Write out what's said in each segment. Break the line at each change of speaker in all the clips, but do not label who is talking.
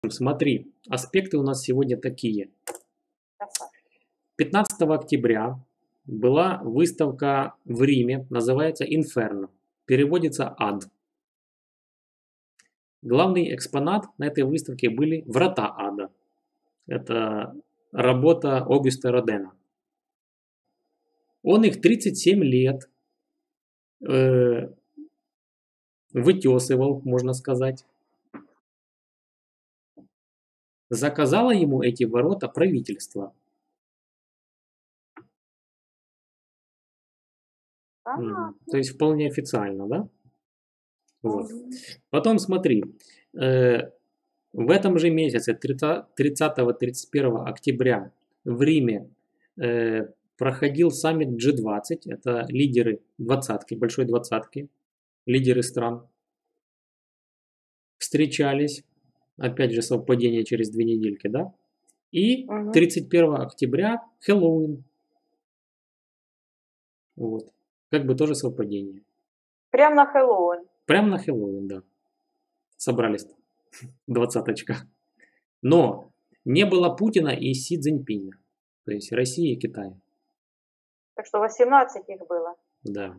Смотри, аспекты у нас сегодня такие. 15 октября была выставка в Риме, называется «Инферно». Переводится «Ад». Главный экспонат на этой выставке были «Врата ада». Это работа Огюста Родена. Он их 37 лет вытесывал, можно сказать. Заказало ему эти ворота правительство. То есть вполне официально, да? Вот. Потом смотри, в этом же месяце, 30-31 октября, в Риме проходил саммит G20, это лидеры двадцатки, большой двадцатки, лидеры стран. Встречались, опять же совпадение через 2 недельки, да? И 31 октября Хэллоуин. Вот. Как бы тоже совпадение.
Прям на Хэллоуин.
Прям на Хэллоуин, да. Собрались двадцаточка. Но не было Путина и Си Цзиньпиня. То есть России и Китая.
Так что 18 их было.
Да.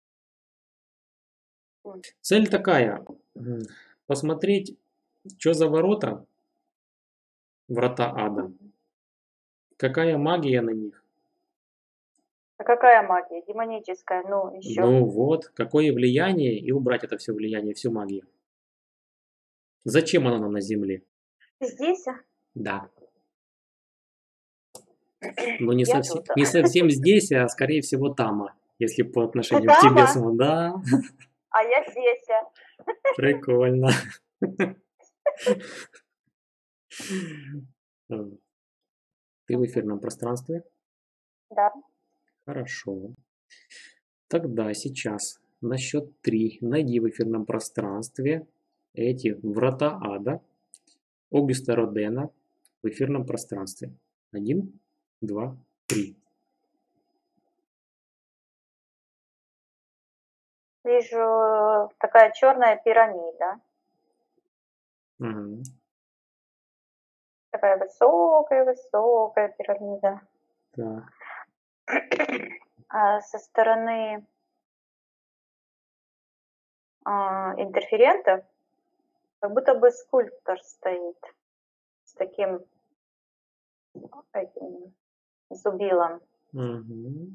Цель такая. Посмотреть, что за ворота. Врата ада. Какая магия на них.
А какая магия? Демоническая, ну еще.
Ну вот, какое влияние, и убрать это все влияние, всю магию. Зачем оно нам на Земле?
Здесь?
Да. Но не совсем здесь, а скорее всего там, если по отношению к тебе самому. Да.
А я здесь.
Прикольно. Ты в эфирном пространстве?
Да.
Хорошо. Тогда сейчас на счет 3 найди в эфирном пространстве эти врата ада Огюста Родена в эфирном пространстве. 1, 2, 3.
Вижу такая черная пирамида.
Угу.
Такая высокая пирамида.
Да.
А со стороны интерферентов как будто бы скульптор стоит с таким этим зубилом.
Угу.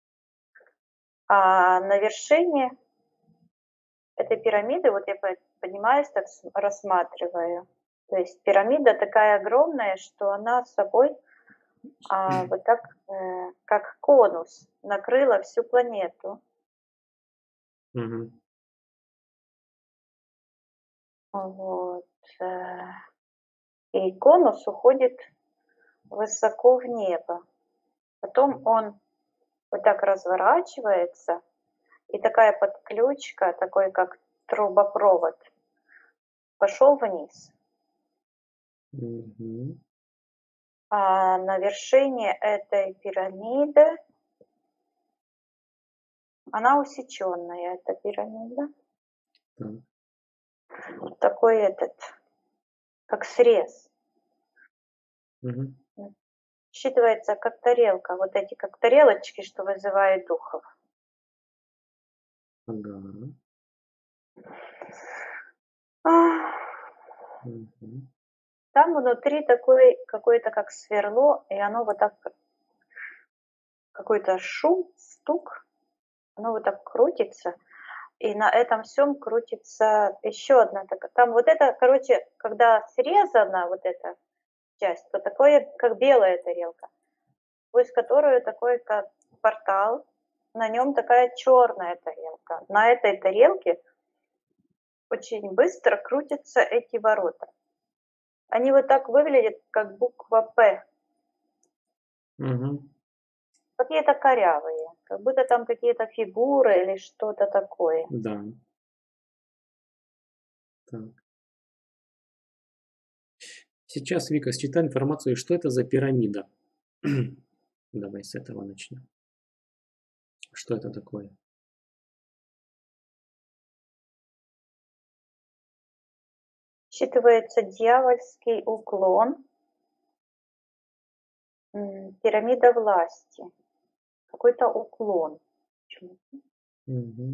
А на вершине этой пирамиды, вот я поднимаюсь, так рассматриваю. То есть пирамида такая огромная, что она собой вот так, как конус, накрыла всю планету.
Угу.
Вот. И конус уходит высоко в небо. Потом он вот так разворачивается, и такая подключка, такой как трубопровод, пошел вниз.
Угу.
А на вершине этой пирамиды, она усеченная, эта пирамида. Вот такой как срез.
Угу.
Считывается как тарелка. Вот эти как тарелочки, что вызывают духов.
Ага. Угу.
Там внутри такой какое-то как сверло, и оно вот так, какой-то шум, стук, оно вот так крутится, и на этом всем крутится еще одна такая. Там вот это, короче, когда срезана вот эта часть, то такое, как белая тарелка, сквозь которую такой, как портал, на нем такая черная тарелка. На этой тарелке очень быстро крутятся эти ворота. Они вот так выглядят, как буква «П».
Угу.
Какие-то корявые, как будто там какие-то фигуры или что-то такое.
Да. Так. Сейчас, Вика, считай информацию, что это за пирамида. Давай с этого начнем. Что это такое?
Считывается дьявольский уклон, пирамида власти. Какой-то уклон.
Мгм.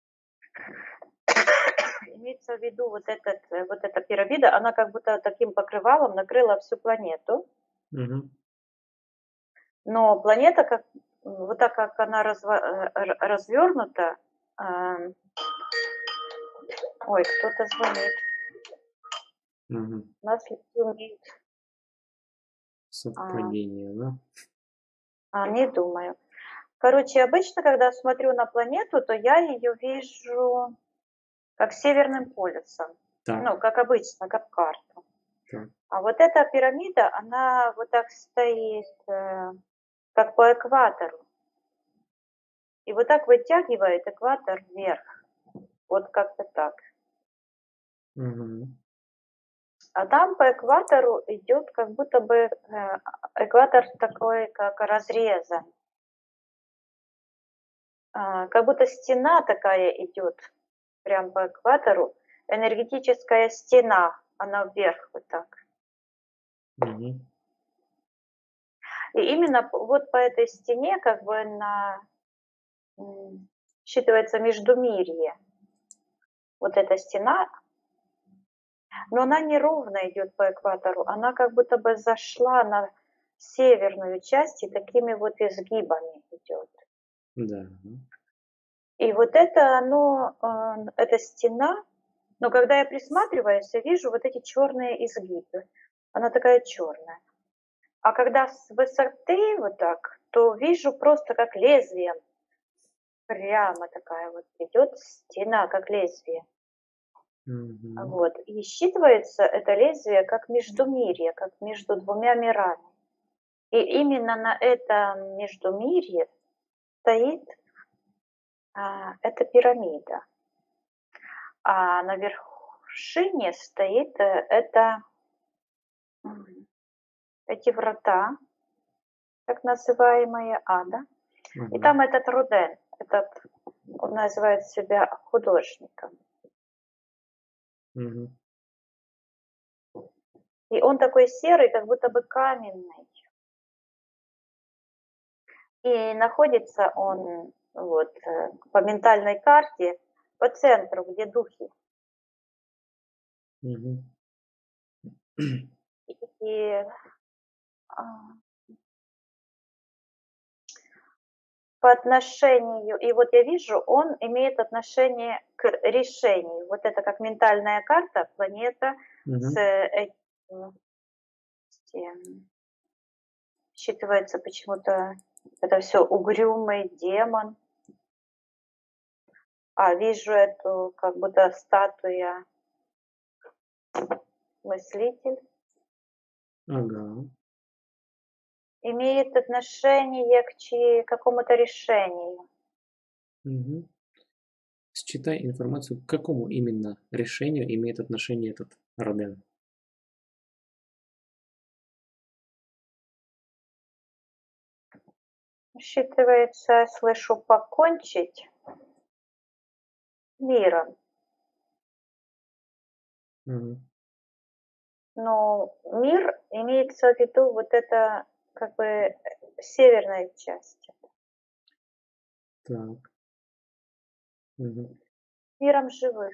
Имеется в виду вот эта пирамида, она как будто таким покрывалом накрыла всю планету.
Мгм.
Но планета, вот так как она развернута, ой, кто-то звонит.
Мгм.
У нас люди умеют,
Совпадение, да?
не думаю. Короче, обычно, когда смотрю на планету, то я ее вижу как северным полюсом.
Так,
Ну, как обычно, как карту.
так.
А вот эта пирамида, она вот так стоит, как по экватору. И вот так вытягивает экватор вверх. Вот как-то так.
Мгм.
А там по экватору идет как будто бы экватор такой, как разрезан. Как будто стена такая идет прям по экватору. Энергетическая стена, она вверх вот так.
Мгм.
И именно вот по этой стене как бы считывается междумирье. Вот эта стена, но она не ровно идет по экватору, она как будто бы зашла на северную часть и такими вот изгибами идет.
Да.
И вот это оно, эта стена, но когда я присматриваюсь, я вижу вот эти черные изгибы. Она такая черная. А когда с высоты вот так, то вижу просто как лезвием. Прямо такая вот идет стена, как лезвие.
Мгм.
Вот. И считывается это лезвие как междумирье, как между двумя мирами. И именно на этом междумирье стоит эта пирамида. А на вершине стоит эти врата, так называемые ада. И
Ага.
там этот Руден, он называет себя художником.
Мгм.
И он такой серый, как будто бы каменный. И находится он вот по ментальной карте по центру, где духи.
Мгм.
И а, по отношению, и вот я вижу, он имеет отношение к решению. Вот это как ментальная карта, планета с
Мгм.
этим, считывается почему-то это все угрюмый демон. А вижу эту как будто статуя мыслитель.
Ага.
Имеет отношение к какому-то решению.
Мгм. Считай информацию, к какому именно решению имеет отношение этот Роден.
Считывается, слышу, покончить миром.
Мгм.
Но мир имеется в виду вот это как бы северная часть.
Так. Мгм.
Миром живых.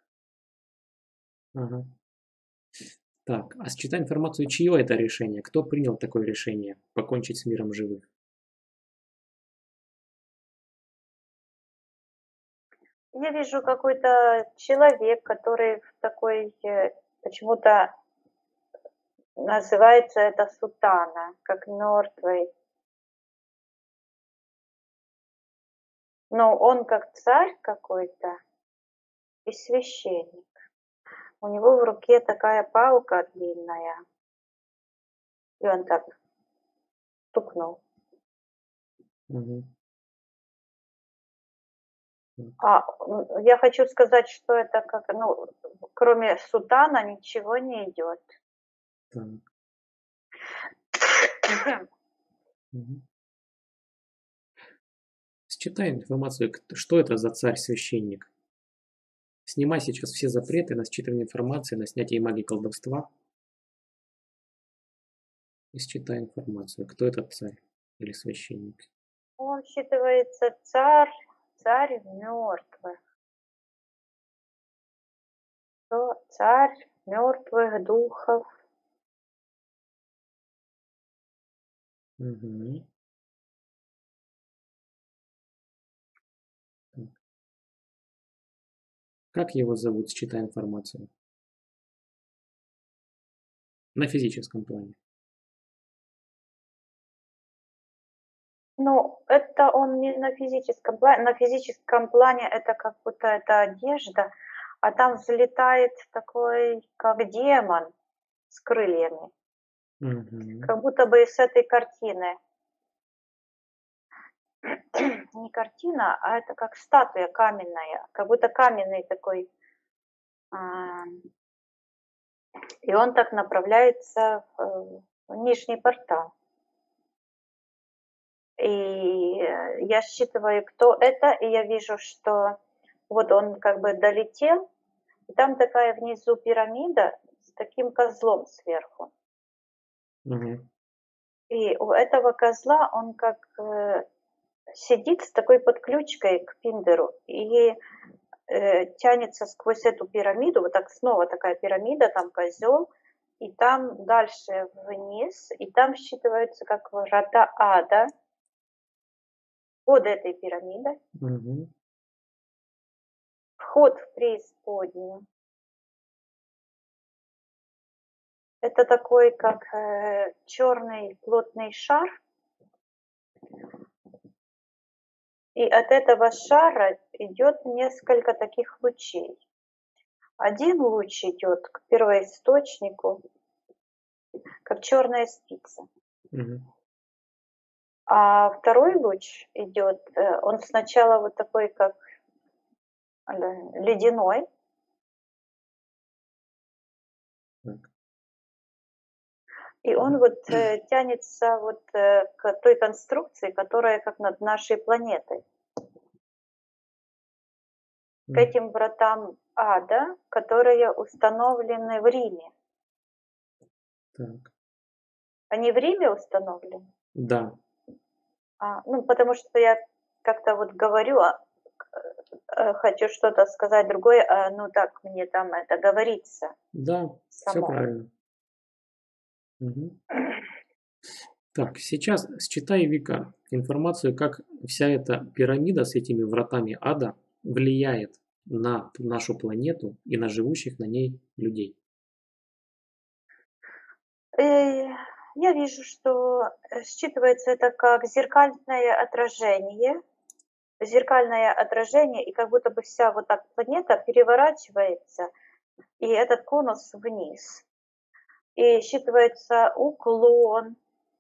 Ага. Так, а считай информацию, чье это решение? Кто принял такое решение покончить с миром живых?
Я вижу какой-то человек, который в такой, почему-то называется это сутана, как мертвый. Но он как царь какой-то и священник. У него в руке такая палка длинная. И он так стукнул.
Мгм.
Я хочу сказать, что это как, ну, кроме сутана ничего не идет.
Так. Мгм. Считай информацию, что это за царь-священник. Снимай сейчас все запреты на считывание информации, на снятие магии колдовства. И считай информацию. Кто этот царь или священник?
Он считывается царь мертвых. Царь мертвых духов.
Угу. Как его зовут? Считай информацию. На физическом плане.
Ну, это он не на физическом плане. На физическом плане это как будто это одежда, а там взлетает такой, как демон с крыльями.
Угу.
Как будто бы с этой картины. Не картина, а это как статуя каменная. Как будто каменный такой. И он так направляется в Нижний портал. И я считываю, кто это, и я вижу, что вот он как бы долетел, и там такая внизу пирамида с таким козлом сверху.
Угу.
И у этого козла он как сидит с такой подключкой к пиндеру и тянется сквозь эту пирамиду, вот так снова такая пирамида, там козел, и там дальше вниз, и там считываются как врата ада под этой пирамидой.
Угу.
Вход в преисподнюю. Это такой, как черный плотный шар. И от этого шара идет несколько таких лучей. Один луч идет к первоисточнику, как черная спица.
Угу.
А второй луч идет, он сначала вот такой, как ледяной.
Так.
И он вот тянется вот к той конструкции, которая как над нашей планетой. К этим вратам ада, которые установлены в Риме.
Так.
Они в Риме установлены?
Да.
Ну, потому что я как-то вот говорю, хочу что-то сказать другое, ну так мне там это говорится
Да, все
само.
правильно. Угу. Так, сейчас считай, Вика, информацию, как вся эта пирамида с этими вратами ада влияет на нашу планету и на живущих на ней людей.
Я вижу, что считывается это как зеркальное отражение, и как будто бы вся вот так планета переворачивается, и этот конус вниз. И считывается уклон.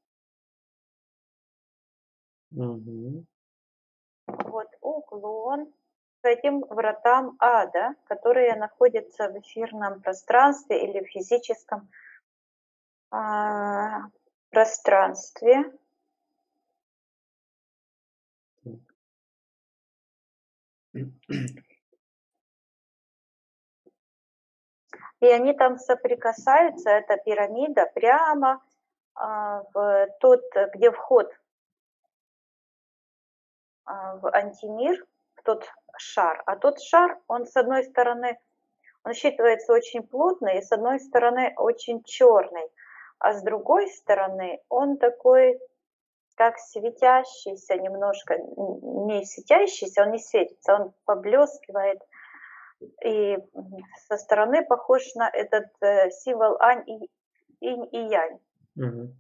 Угу.
Вот уклон к этим вратам ада, которые находятся в эфирном пространстве или в физическом пространстве. И они там соприкасаются, эта пирамида, прямо в тот, где вход в антимир, в тот шар. А тот шар, он с одной стороны, он считывается очень плотный, и с одной стороны очень черный, а с другой стороны он такой, как светящийся немножко, не светящийся, он не светится, он поблескивает. И со стороны похож на этот символ инь и янь.
Угу.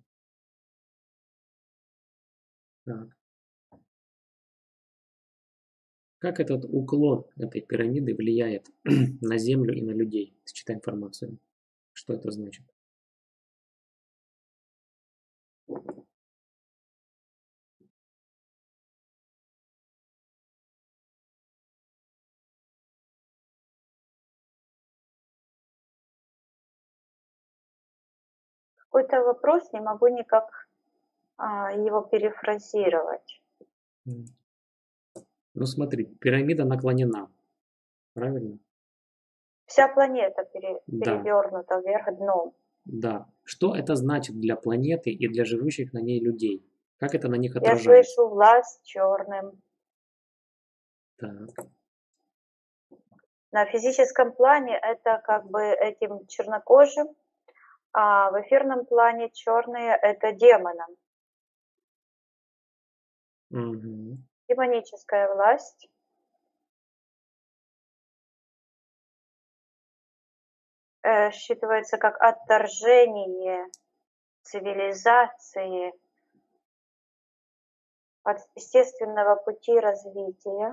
Так. Как этот уклон этой пирамиды влияет на Землю и на людей? Считай информацию. Что это значит?
Какой-то вопрос, не могу никак его перефразировать.
Ну смотри, пирамида наклонена, правильно?
Вся планета
Да,
перевернута вверх дном.
да. Что это значит для планеты и для живущих на ней людей? Как это на них
Я
отражается?
слышу власть черным.
Так.
На физическом плане это как бы этим чернокожим, а в эфирном плане черные это демонам.
Мгм.
Демоническая власть. Считывается как отторжение цивилизации от естественного пути развития,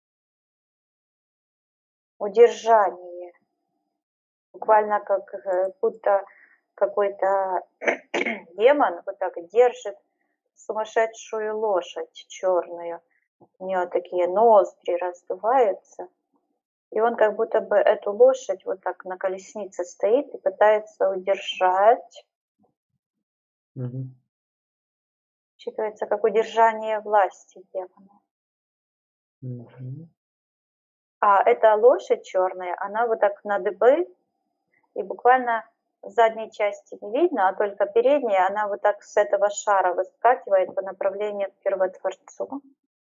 удержание, буквально как будто какой-то демон вот так держит сумасшедшую лошадь черную. У нее такие ноздри раздуваются, и он как будто бы эту лошадь вот так на колеснице стоит и пытается удержать.
Мгм.
Считывается как удержание власти демона.
Мгм.
А эта лошадь черная, она вот так на дыбы, и буквально задней части не видно, а только передняя, она вот так с этого шара выскакивает по направлению к Первотворцу.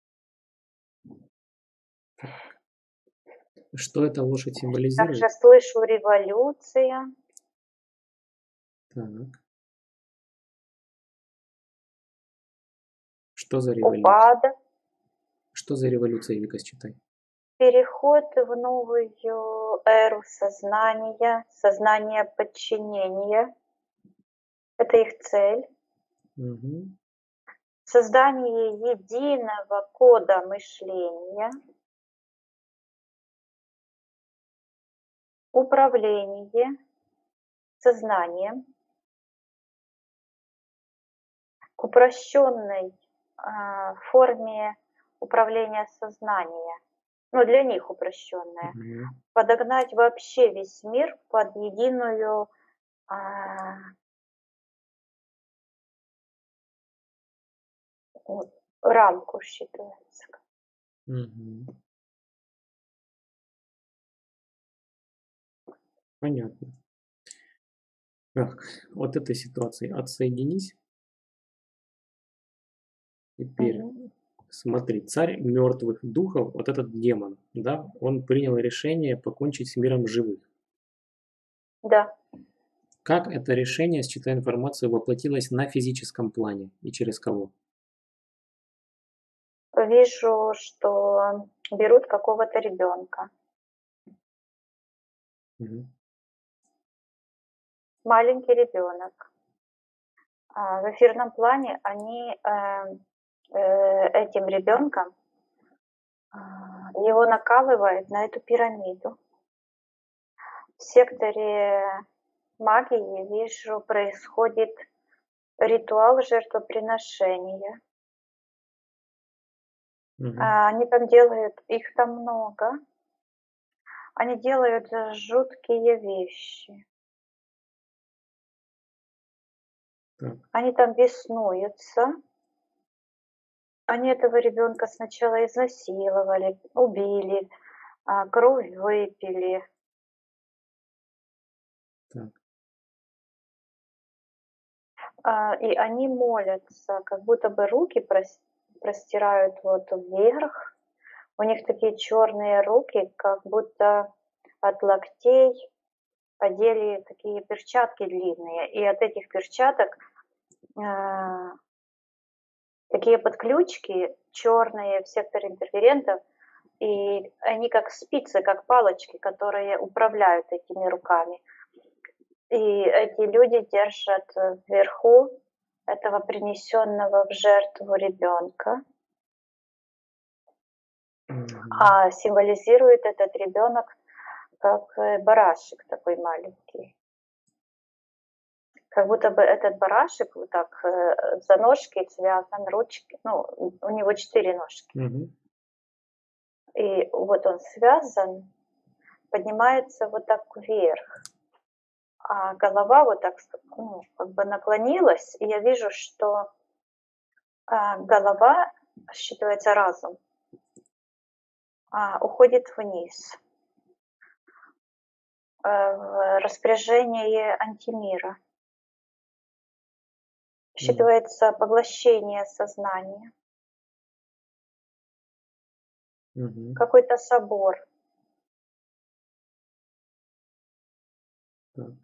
Что эта лошадь
Также
символизирует?
слышу революция,
Так. Что за революция?
упадок,
Что за революция, Вика, считай?
переход в новую эру сознания, сознание подчинения. Это их цель.
Мгм.
Создание единого кода мышления, управление сознанием к упрощенной форме управления сознания. Ну, для них упрощенная.
Мгм.
Подогнать вообще весь мир под единую а, вот, рамку, считывается.
Мгм. Понятно. Так, от этой ситуации отсоединись. Теперь
Мгм.
смотри, царь мертвых духов, вот этот демон, да, он принял решение покончить с миром живых.
Да.
Как это решение, считая информацию, воплотилось на физическом плане и через кого?
Вижу, что берут какого-то ребенка.
Мгм.
Маленький ребенок. В эфирном плане они этим ребенком его накалывают на эту пирамиду. В секторе магии, вижу, происходит ритуал жертвоприношения.
Мгм.
Они там делают, их там много. Они делают жуткие вещи.
Так.
Они там беснуются. Они этого ребенка сначала изнасиловали, убили, кровь выпили.
Так.
И они молятся, как будто бы руки простирают вот вверх. У них такие черные руки, как будто от локтей одели такие перчатки длинные. И от этих перчаток такие подключки черные в секторе интерферентов. И они как спицы, как палочки, которые управляют этими руками. И эти люди держат вверху этого принесенного в жертву ребенка.
Мгм.
А символизирует этот ребенок как барашек такой маленький. Как будто бы этот барашек вот так за ножки связан, ручки, ну, у него 4 ножки.
Мгм.
И вот он связан, поднимается вот так вверх, а голова вот так, ну, как бы наклонилась, и я вижу, что голова, считывается разум, уходит вниз. в распоряжении антимира. Считывается поглощение сознания. Какой-то собор.
Так.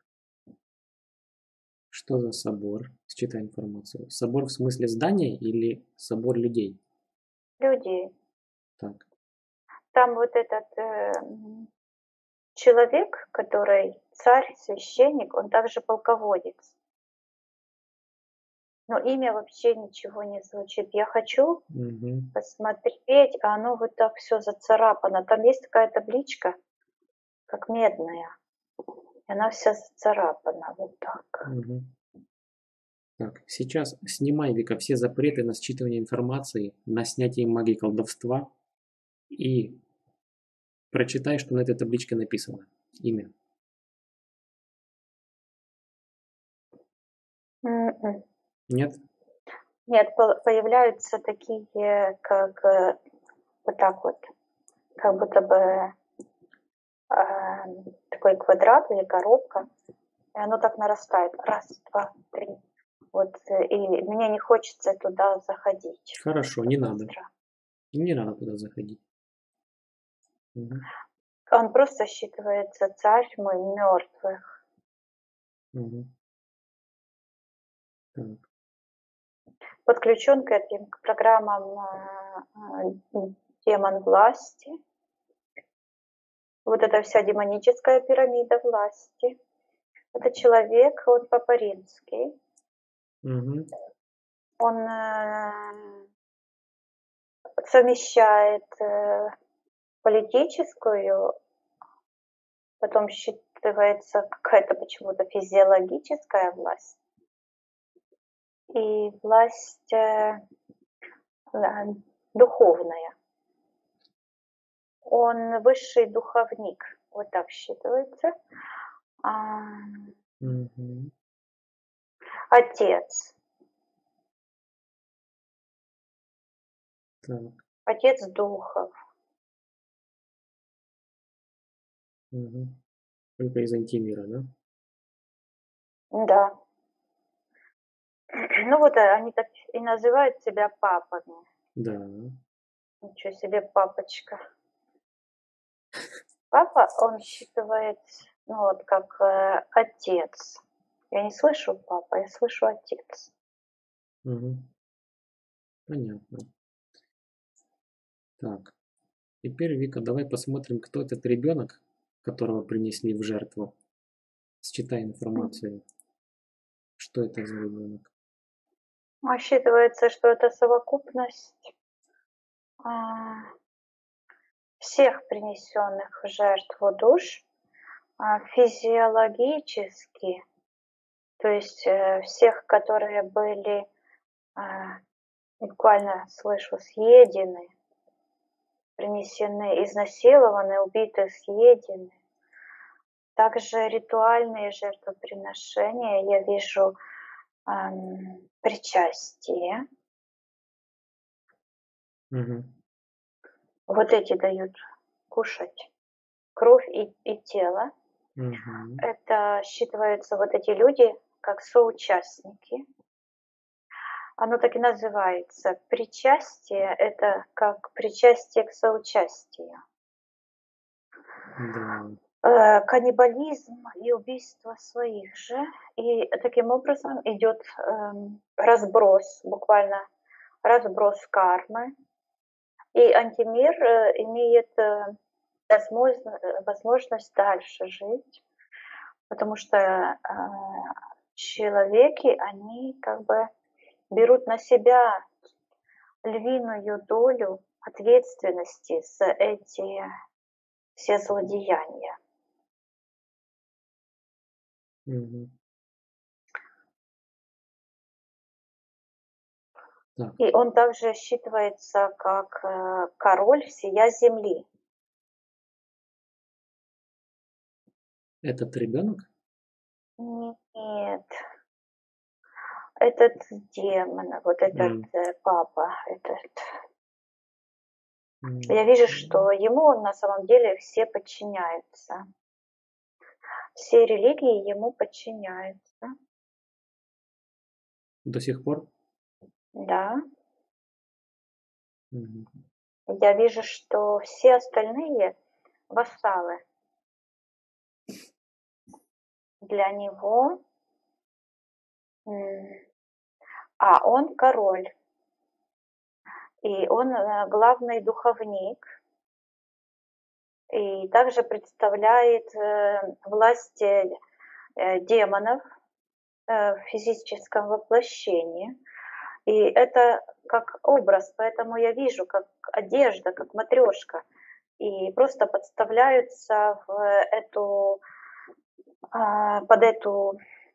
Что за собор? Считай информацию. Собор в смысле здания или собор людей?
Людей.
Так.
Там вот этот человек, который царь, священник, он также полководец. Но имя вообще ничего не звучит. Я хочу посмотреть, а оно вот так все зацарапано. Там есть такая табличка, как медная. И она вся зацарапана вот так.
Так, сейчас снимай, Вика, все запреты на считывание информации, на снятие магии колдовства и прочитай, что на этой табличке написано. Имя. Нет?
Нет, появляются такие, как вот так вот, как будто бы такой квадрат или коробка, и оно так нарастает. Раз, два, три. Вот, и мне не хочется туда заходить.
Хорошо, не надо. Не надо туда заходить.
Он просто считывается царь мой мертвых.
Так.
Подключен к этим к программам демон власти. Вот эта вся демоническая пирамида власти. Это человек, он Папа Римский. Он совмещает политическую, потом считывается какая-то почему-то физиологическая власть и власть духовная. Он высший духовник, вот так считывается. Отец.
Так.
Отец духов.
Только из антимира, да?
Да. Ну вот они так и называют себя папами.
Да.
Ничего себе, папочка. Папа, он считывает, ну вот как отец. Я не слышу папа, я слышу отец.
Понятно. Так. Теперь, Вика, давай посмотрим, кто этот ребенок, которого принесли в жертву. Считай информацию. Что это за ребенок?
Считывается, что это совокупность всех принесенных в жертву душ физиологически, то есть всех, которые были буквально, слышу, съедены, принесены, изнасилованы, убиты, съедены. Также ритуальные жертвоприношения, я вижу причастие. Вот эти дают кушать кровь и тело. Это считываются вот эти люди как соучастники. Оно так и называется. Причастие – это как причастие к соучастию. Каннибализм и убийство своих же. И таким образом идет разброс, буквально разброс кармы. И антимир имеет возможность дальше жить, потому что человеки, они как бы берут на себя львиную долю ответственности за эти все злодеяния. И он также считывается как король всея земли.
Этот ребенок?
Нет. Этот демон, вот этот папа, этот. Я вижу, что ему на самом деле все подчиняются. Все религии ему подчиняются.
До сих пор?
Да.
Мгм.
Я вижу, что все остальные вассалы для него, м, а он король, и он главный духовник, и также представляет власти демонов в физическом воплощении. И это как образ, поэтому я вижу, как одежда, как матрешка, и просто подставляются в эту, под эту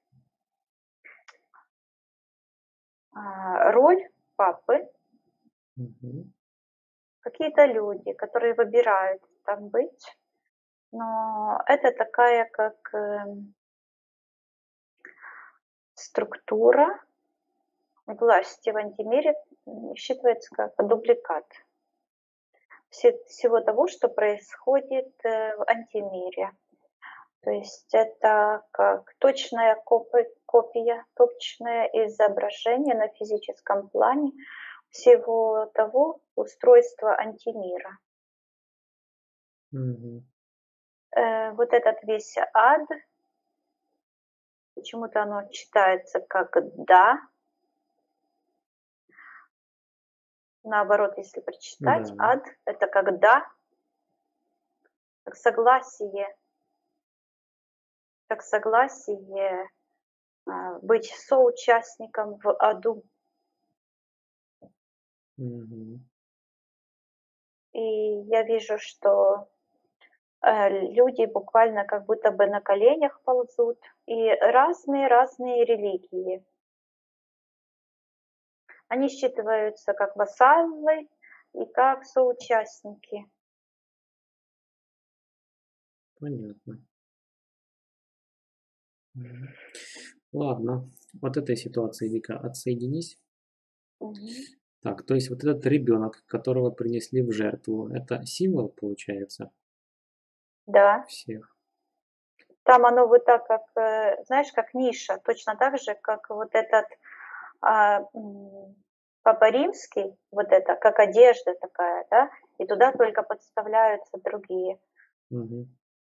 роль папы
Мгм.
какие-то люди, которые выбирают там быть, но это такая как структура власти в антимире считывается как дубликат всего того, что происходит в антимире. То есть это как точная копия, точное изображение на физическом плане всего того устройства антимира.
Мгм.
Вот этот весь ад, почему-то оно читается как «да». Наоборот, если прочитать,
Да.
ад– это как «да», как согласие, быть соучастником в аду.
Мгм.
И я вижу, что люди буквально как будто бы на коленях ползут, и разные-разные религии. Они считываются как вассалы и как соучастники.
Понятно. Мгм. Ладно. Вот этой ситуации, Вика, отсоединись.
Мгм.
Так, то есть вот этот ребенок, которого принесли в жертву, это символ получается
Да,
всех?
там оно вот так, как, знаешь, как ниша, точно так же, как вот этот а, м, Папа Римский, вот это, как одежда такая, да, и туда только подставляются другие.
Мгм.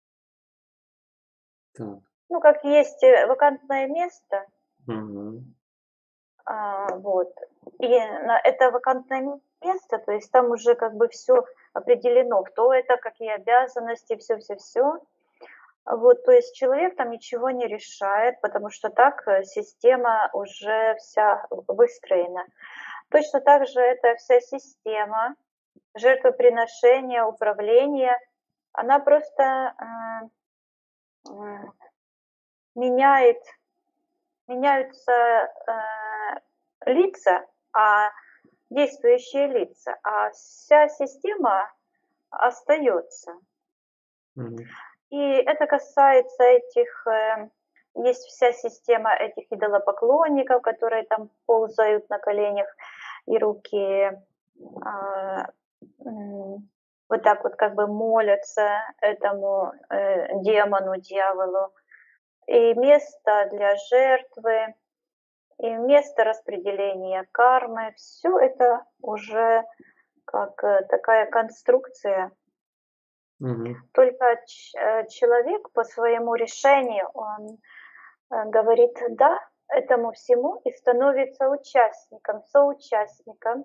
Так.
Ну, как есть вакантное место,
Ага.
вот, и на это вакантное место, то есть там уже как бы все определено, кто это, какие обязанности, все-все-все. Вот, то есть человек там ничего не решает, потому что так система уже вся выстроена. Точно так же эта вся система жертвоприношения, управления, она просто меняет, меняются лица, действующие лица, а вся система остается.
Мгм.
И это касается этих, есть вся система этих идолопоклонников, которые там ползают на коленях и руки а, вот так вот как бы молятся этому демону, дьяволу. И место для жертвы, и место распределения кармы, все это уже как такая конструкция.
Мгм.
Только человек по своему решению, он говорит «да» этому всему и становится участником, соучастником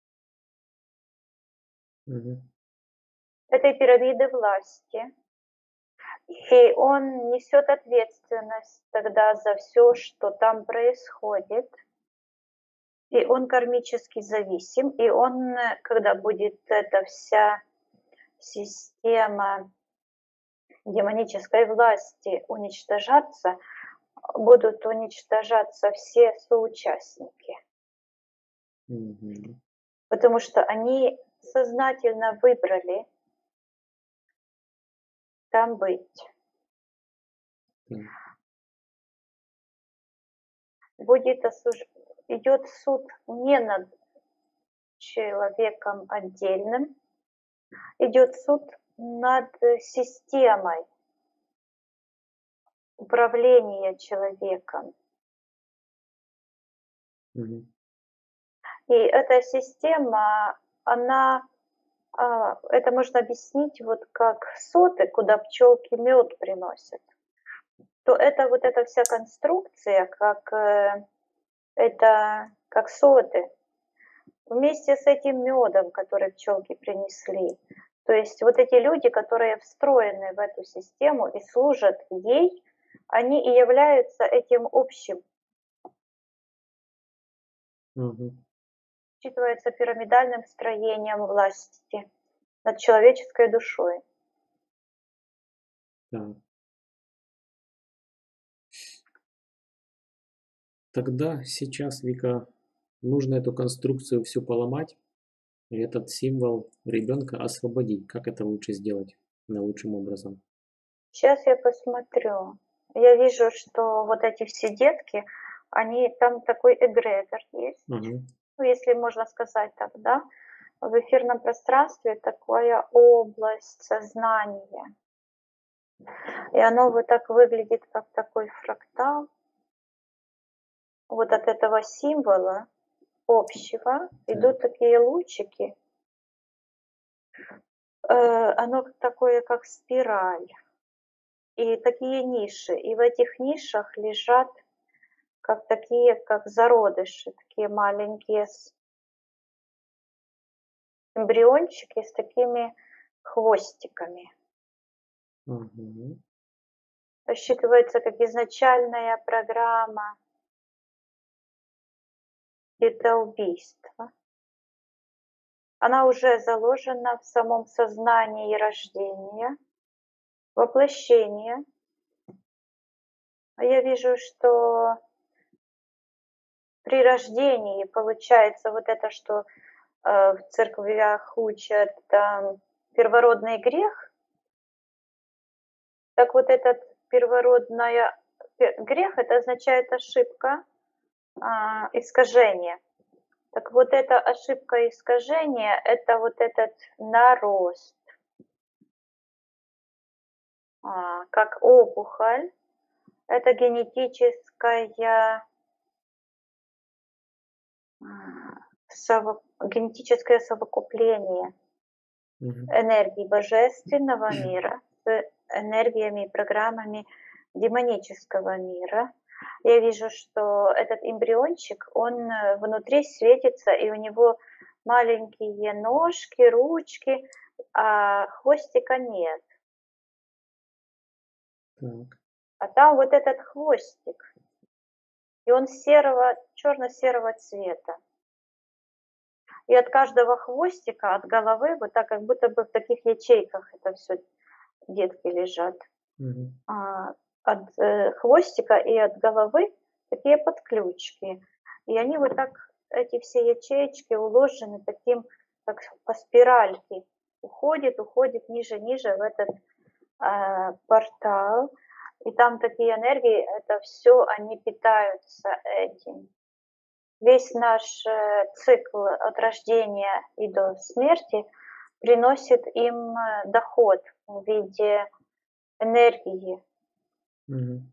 Мгм.
этой пирамиды власти. И он несет ответственность тогда за все, что там происходит. И он кармически зависим, и он, когда будет эта вся система демонической власти уничтожаться, будут уничтожаться все соучастники,
Мгм.
потому что они сознательно выбрали там быть.
Так.
Будет идет суд не над человеком отдельным, идет суд над системой, управления человеком.
Мгм.
И эта система, она, это можно объяснить вот как соты, куда пчелки мед приносят. То это вот эта вся конструкция, как это как соты, вместе с этим медом, который пчелки принесли. То есть вот эти люди, которые встроены в эту систему и служат ей, они и являются этим общим,
Мгм.
считывается пирамидальным строением власти над человеческой душой.
Так. Тогда сейчас, Вика, нужно эту конструкцию всю поломать и этот символ ребенка освободить. Как это лучше сделать наилучшим образом?
Сейчас я посмотрю. Я вижу, что вот эти все детки, они там такой эгрегор есть,
Мгм.
ну, если можно сказать так, да, в эфирном пространстве такая область сознания. И оно вот так выглядит, как такой фрактал. Вот от этого символа общего
Так.
идут такие лучики. Оно такое, как спираль. И такие ниши. И в этих нишах лежат как такие, как зародыши, такие маленькие эмбриончики с такими хвостиками.
Мгм.
Рассчитывается как изначальная программа это убийство. Она уже заложена в самом сознании рождения, воплощения. Я вижу, что при рождении получается вот это, что в церквях учат первородный грех, так вот этот первородный грех, это означает ошибка, искажение. Так вот эта ошибка искажения, это вот этот нарост, как опухоль, это генетическое совокупление
Мгм.
энергии божественного мира с энергиями и программами демонического мира. Я вижу, что этот эмбриончик, он внутри светится, и у него маленькие ножки, ручки, а хвостика нет.
Так.
А там вот этот хвостик, и он серого, черно-серого цвета. И от каждого хвостика, от головы, вот так как будто бы в таких ячейках это все детки лежат.
Мгм.
От хвостика и от головы такие подключки. И они вот так, эти все ячеечки уложены таким, как по спиральке. Уходит ниже, ниже в этот портал. И там такие энергии, это все, они питаются этим. Весь наш цикл от рождения и до смерти приносит им доход в виде энергии.
Мгм.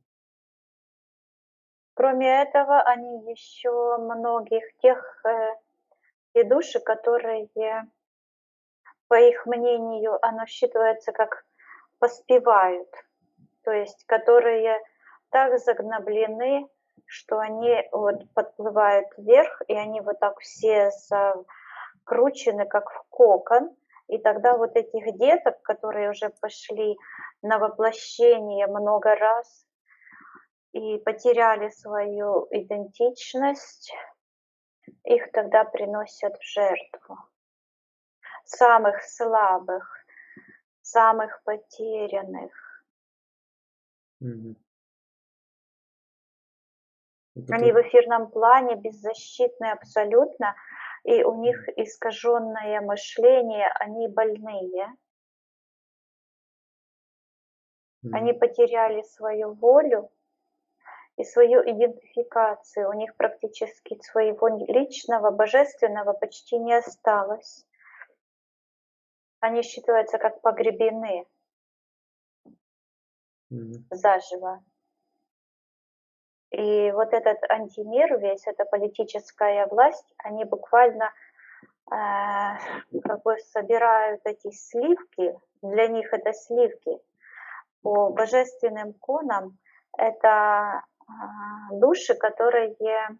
Кроме этого, они еще многих тех те души, которые, по их мнению, оно считывается как поспевают, то есть которые так загноблены, что они вот подплывают вверх, и они вот так все закручены, как в кокон. И тогда вот этих деток, которые уже пошли на воплощение много раз и потеряли свою идентичность, их тогда приносят в жертву. Самых слабых, самых потерянных.
Мгм. Вот
Они в
это.
эфирном плане беззащитны абсолютно, и у них искаженное мышление, они больные. Они
Мгм.
потеряли свою волю и свою идентификацию. У них практически своего личного, божественного почти не осталось. Они считаются как погребены
Мгм.
заживо. И вот этот антимир, весь эта политическая власть, они буквально как бы собирают эти сливки, для них это сливки. По божественным конам это души, которые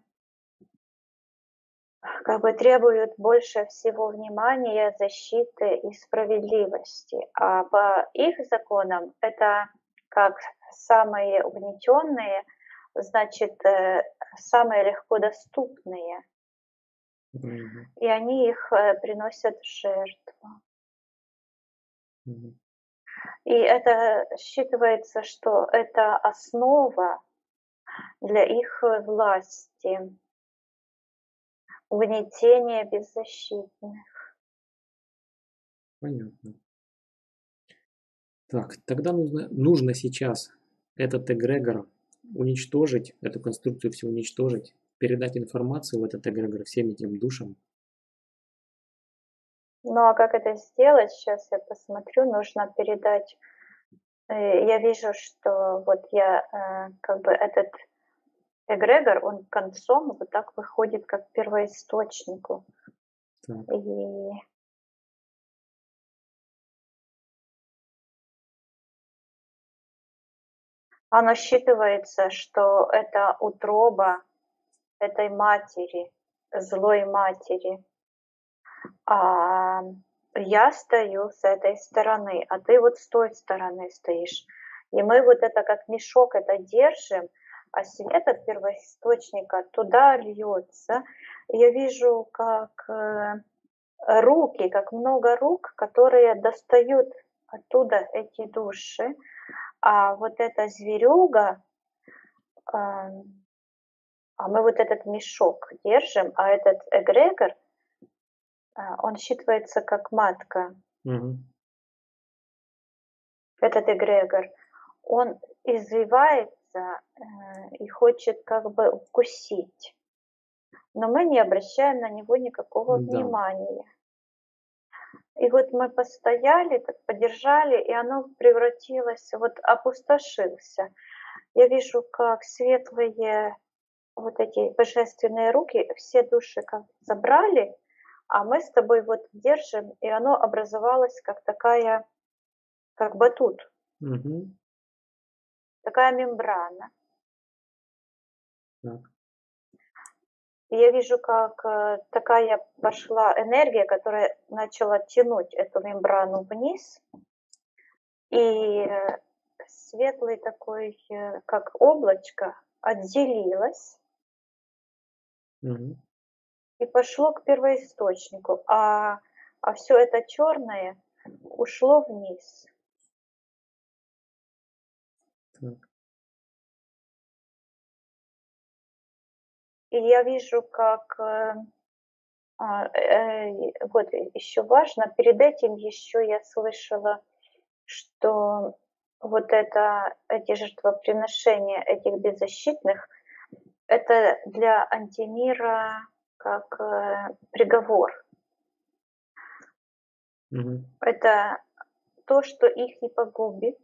как бы требуют больше всего внимания, защиты и справедливости. А по их законам это как самые угнетенные, значит, самые легко доступные.
Мгм.
И они их приносят в жертву.
Мгм.
И это считывается, что это основа для их власти, угнетение беззащитных.
Понятно. Так, тогда нужно сейчас этот эгрегор уничтожить, эту конструкцию все уничтожить, передать информацию в этот эгрегор всем этим душам.
Ну а как это сделать? Сейчас я посмотрю, нужно передать. Я вижу, что вот я как бы этот эгрегор, он концом вот так выходит как первоисточнику.
Так.
И оно считывается, что это утроба этой матери, злой матери. А я стою с этой стороны, а ты вот с той стороны стоишь. И мы вот это как мешок это держим, а свет от первоисточника туда льется. Я вижу, как руки, как много рук, которые достают оттуда эти души. А вот эта зверюга, а мы вот этот мешок держим, а этот эгрегор, он считывается как матка.
Мгм.
Этот эгрегор, он извивается и хочет как бы укусить, но мы не обращаем на него никакого
Да.
внимания. И вот мы постояли, так подержали, и оно превратилось, вот опустошился. Я вижу, как светлые вот эти божественные руки все души как забрали, а мы с тобой вот держим, и оно образовалось как такая, как батут,
Мгм.
такая мембрана.
Так.
И я вижу, как такая пошла энергия, которая начала тянуть эту мембрану вниз, и светлый такой, как облачко, отделилось
Мгм.
и пошло к первоисточнику, а все это черное ушло вниз.
Так.
И я вижу, как вот еще важно, перед этим еще я слышала, что вот это, эти жертвоприношения этих беззащитных, это для антимира как приговор.
Мгм.
Это то, что их и погубит.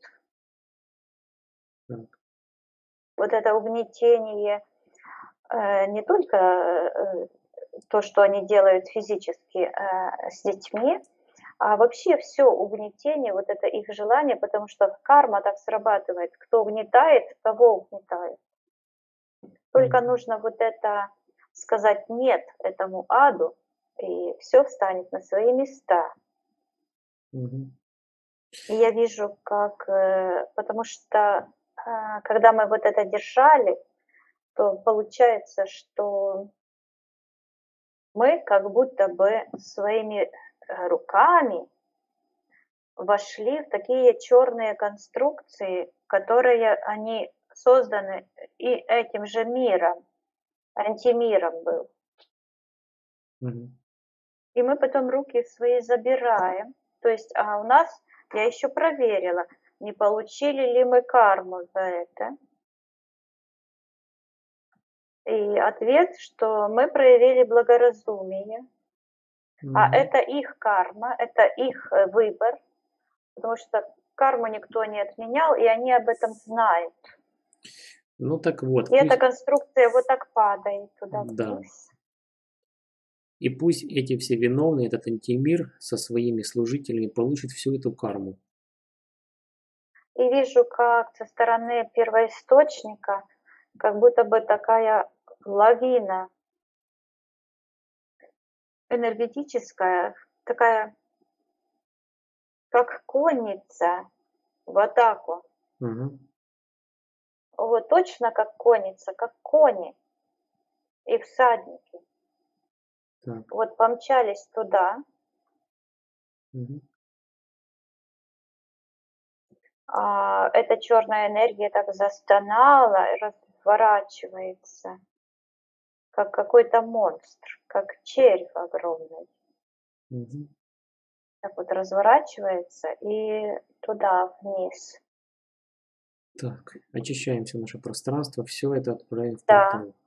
Так.
Вот это угнетение, не только то, что они делают физически с детьми, а вообще все угнетение, вот это их желание, потому что карма так срабатывает. Кто угнетает, того угнетает. Только
Мгм.
нужно вот это сказать «нет» этому аду, и все встанет на свои места.
Мгм.
И я вижу, как, потому что, когда мы вот это держали, то получается, что мы как будто бы своими, руками вошли в такие черные конструкции, которые они созданы и этим же миром, антимиром был.
Мгм.
И мы потом руки свои забираем. То есть, у нас, я еще проверила, не получили ли мы карму за это. И ответ, что мы проявили благоразумие, а
Мгм.
это их карма, это их выбор, потому что карму никто не отменял, и они об этом знают.
Ну так вот,
И эта
пусть,
конструкция вот так падает туда
да,
вниз.
и пусть эти все виновные, этот антимир со своими служителями получит всю эту карму.
И вижу, как со стороны первоисточника, как будто бы такая лавина энергетическая, такая, как конница в атаку.
Мгм.
Вот точно как конница, как кони и всадники.
Так.
Вот помчались туда,
Мгм.
эта черная энергия так застонала и разворачивается, как какой-то монстр, как червь огромный.
Мгм.
Так вот разворачивается и туда, вниз.
Так, очищаем все наше пространство, все это отправим в
Да.
портал.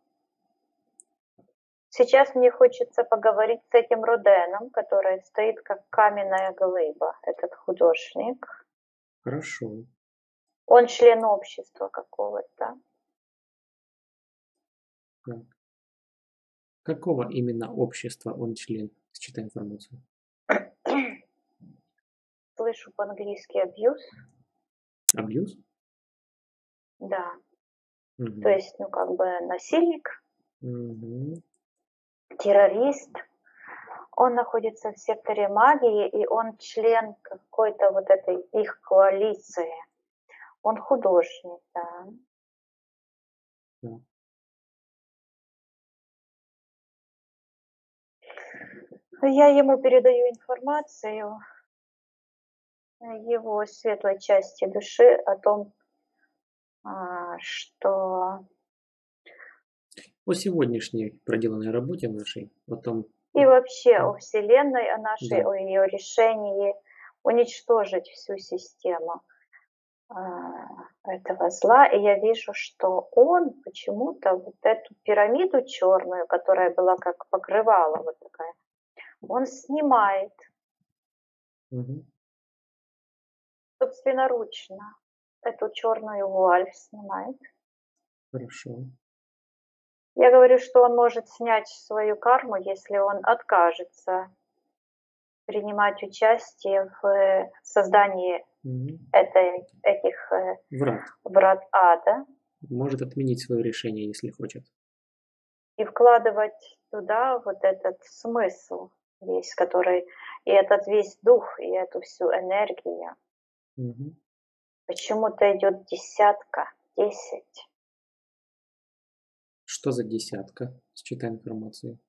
Сейчас мне хочется поговорить с этим Руденом, который стоит как каменная глыба, этот художник.
Хорошо.
Он член общества какого-то.
Так. Какого именно общества он член? Считай информацию.
Слышу по-английски абьюз.
Абьюз?
Да. То
Мгм.
есть, ну, как бы насильник,
Мгм.
террорист. Он находится в секторе магии, и он член какой-то вот этой их коалиции. Он художник, да.
Так.
Я ему передаю информацию его светлой части души о том, что
О сегодняшней проделанной работе нашей, о том,
и вообще о Вселенной, о нашей,
да.
о ее решении уничтожить всю систему этого зла. И я вижу, что он почему-то вот эту пирамиду черную, которая была как покрывало вот такая, он снимает
Мгм.
собственноручно. Эту черную вуаль снимает.
Хорошо.
Я говорю, что он может снять свою карму, если он откажется принимать участие в создании
Мгм.
этих
Врат.
врат ада
Может отменить свое решение, если хочет.
и вкладывать туда вот этот смысл весь, который и этот весь дух, и эту всю энергию.
Мгм.
Почему-то идет десятка, 10.
Что за десятка? Считай информацию.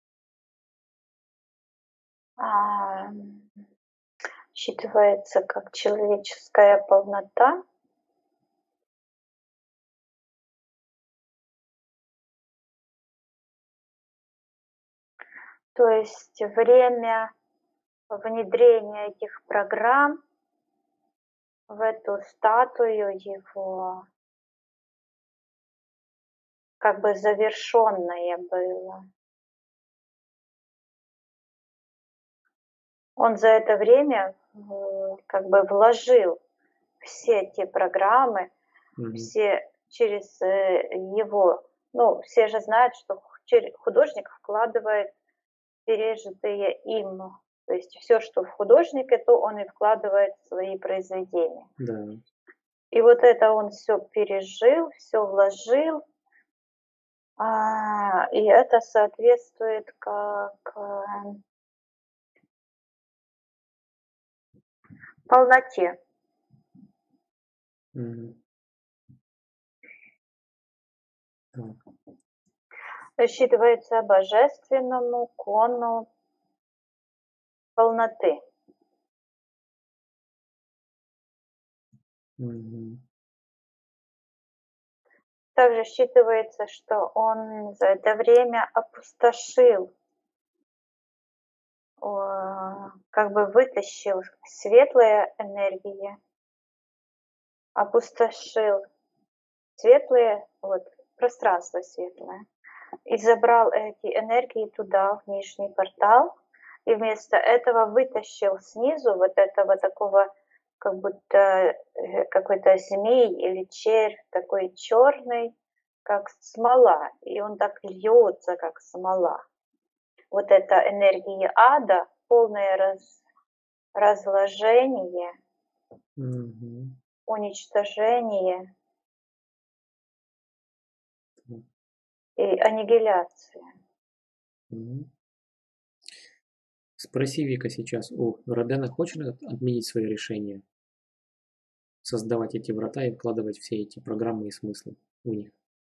А, Считывается как человеческая полнота. То есть время внедрения этих программ в эту статую его как бы завершенное было. Он за это время как бы вложил все те программы,
Мгм.
все через его, ну, все же знают, что художник вкладывает пережитые им, то есть все, что в художнике, то он и вкладывает в свои произведения.
Да.
И вот это он все пережил, все вложил, и это соответствует как полноте.
Мгм. Так.
Рассчитывается божественному кону полноты.
Мгм.
Также считывается, что он за это время опустошил, как бы вытащил светлые энергии, опустошил светлые, вот пространство светлое, и забрал эти энергии туда, в нижний портал, и вместо этого вытащил снизу вот этого такого как будто какой-то змей или червь такой черный, как смола, и он так льется, как смола. Вот эта энергия ада, полное разложение,
Мгм.
уничтожение
Так.
и аннигиляция.
Мгм. Спроси Вика сейчас у Родена, хочет ли отменить свое решение, создавать эти врата и вкладывать все эти программы и смыслы в них.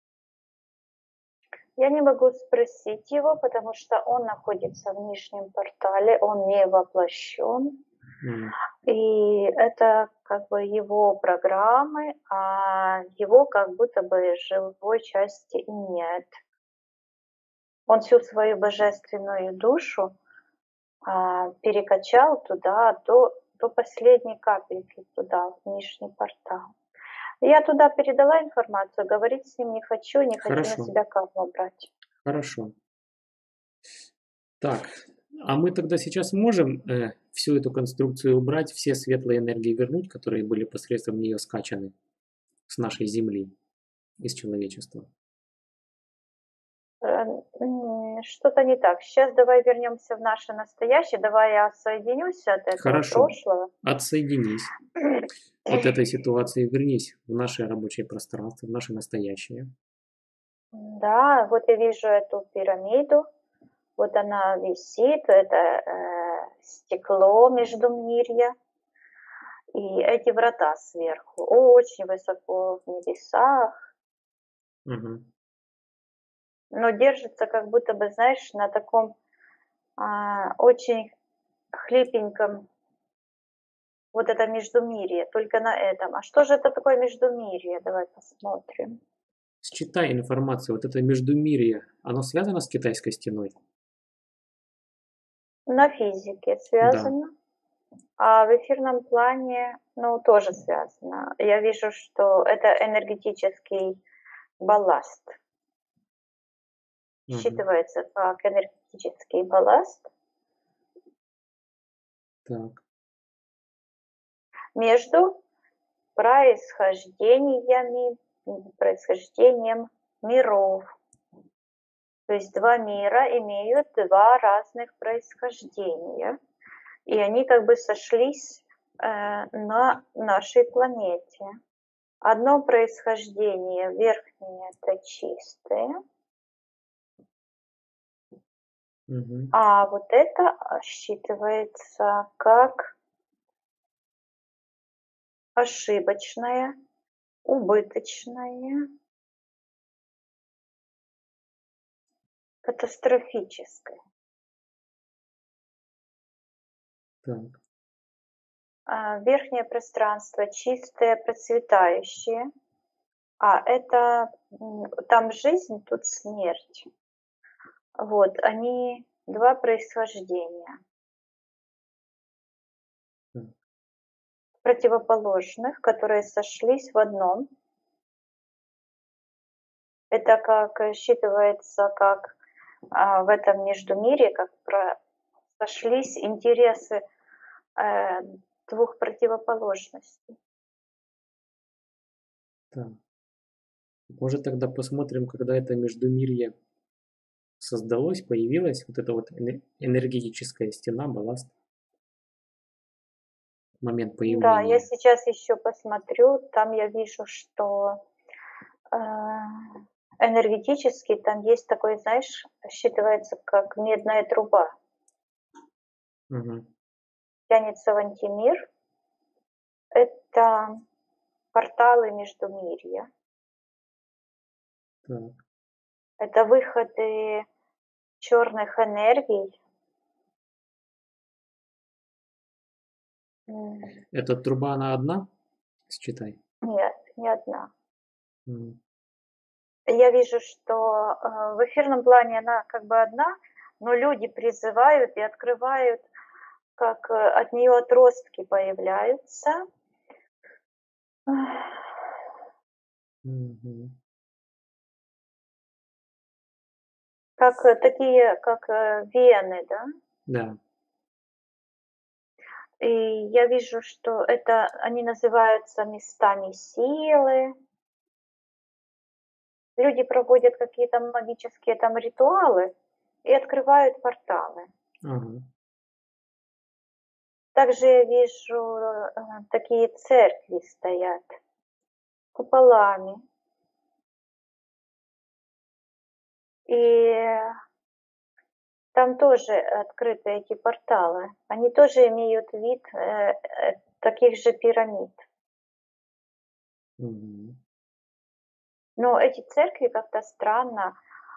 Я не могу спросить его, потому что он находится в нижнем портале, он не воплощен.
М,
И это как бы его программы, а его как будто бы живой части и нет. Он всю свою божественную душу перекачал туда до последней капельки туда, в нижний портал. Я туда передала информацию, говорить с ним не хочу на
Хорошо,
себя карму брать.
хорошо. Так, а мы тогда сейчас можем всю эту конструкцию убрать, все светлые энергии вернуть, которые были посредством нее скачаны с нашей Земли, из человечества.
Что-то не так. Сейчас давай вернемся в наше настоящее. Давай я соединюсь от этого
Хорошо,
прошлого.
отсоединись от этой ситуации, вернись в наше рабочее пространство, в наше настоящее.
Да, вот я вижу эту пирамиду. Вот она висит, это стекло междумирья. И эти врата сверху, очень высоко в небесах,
Угу.
но держится как будто бы, знаешь, на таком очень хлипеньком, вот это междумирье, только на этом. А что же это такое междумирье? Давай посмотрим.
Считай информацию, вот это междумирье, оно связано с китайской стеной?
На физике
Да.
связано, а в эфирном плане, ну, тоже связано. Я вижу, что это энергетический балласт.
Угу.
Считывается как энергетический балласт
Так.
между происхождением миров. То есть два мира имеют два разных происхождения, и они как бы сошлись на нашей планете. Одно происхождение верхнее – это чистое,
Угу.
а вот это считывается как ошибочное, убыточное, катастрофическое.
Так.
Верхнее пространство чистое, процветающее, а это там жизнь, тут смерть. Вот, они два происхождения
Так.
противоположных, которые сошлись в одном. Это как считывается, как в этом междумирье, как сошлись интересы э, двух противоположностей.
Так. Может, тогда посмотрим, когда это междумирье создалось, появилась вот эта вот энергетическая стена, балласт, момент
Да, я
появления.
сейчас еще посмотрю, там я вижу, что э, энергетически там есть такой, знаешь, считывается как медная труба,
Угу.
тянется в антимир. Это порталы междумирья,
Так.
это выходы черных энергий.
Эта труба, она одна? Считай.
Нет, не одна.
М,
Я вижу, что в эфирном плане она как бы одна, но люди призывают и открывают, как от нее отростки появляются.
мгм.
Как такие, как вены, да?
Да.
И я вижу, что это они называются местами силы. Люди проводят какие-то магические там ритуалы и открывают порталы.
Ага.
Также я вижу, такие церкви стоят куполами. И там тоже открыты эти порталы. Они тоже имеют вид таких же пирамид.
Мгм.
Но эти церкви как-то странно,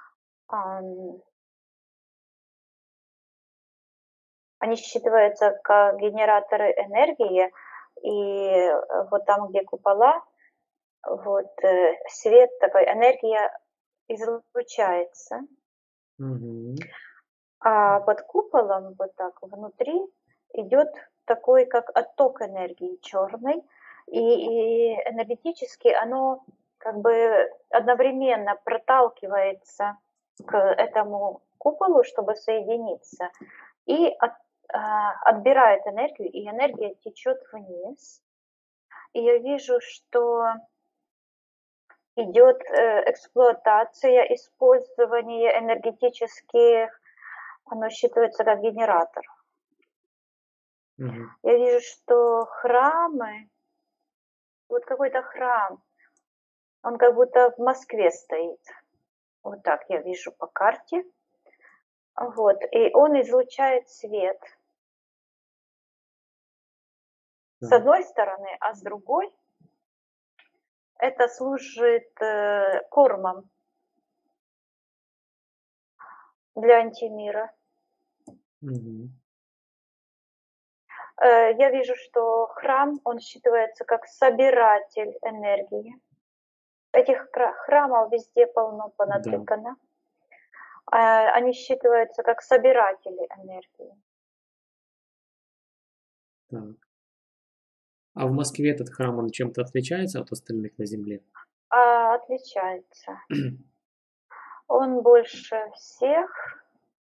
они считываются как генераторы энергии, и вот там, где купола, вот свет такой, энергия излучается,
Мгм.
а под куполом вот так внутри идет такой, как отток энергии черный, и энергетически оно как бы одновременно проталкивается к этому куполу, чтобы соединиться, и отбирает энергию, и энергия течет вниз. И я вижу, что идет эксплуатация, использование энергетических, оно считывается как генератор.
Мгм.
Я вижу, что храмы, вот какой-то храм, он как будто в Москве стоит. Вот так я вижу по карте. Вот, и он излучает свет с
Так.
одной стороны, а с другой это служит кормом для антимира.
Мгм.
Я вижу, что храм, он считывается как собиратель энергии. Этих храмов везде полно
Да.
понатыкано. Они считываются как собиратели энергии.
Так. А в Москве этот храм, он чем-то отличается от остальных на Земле?
Отличается. Он больше всех.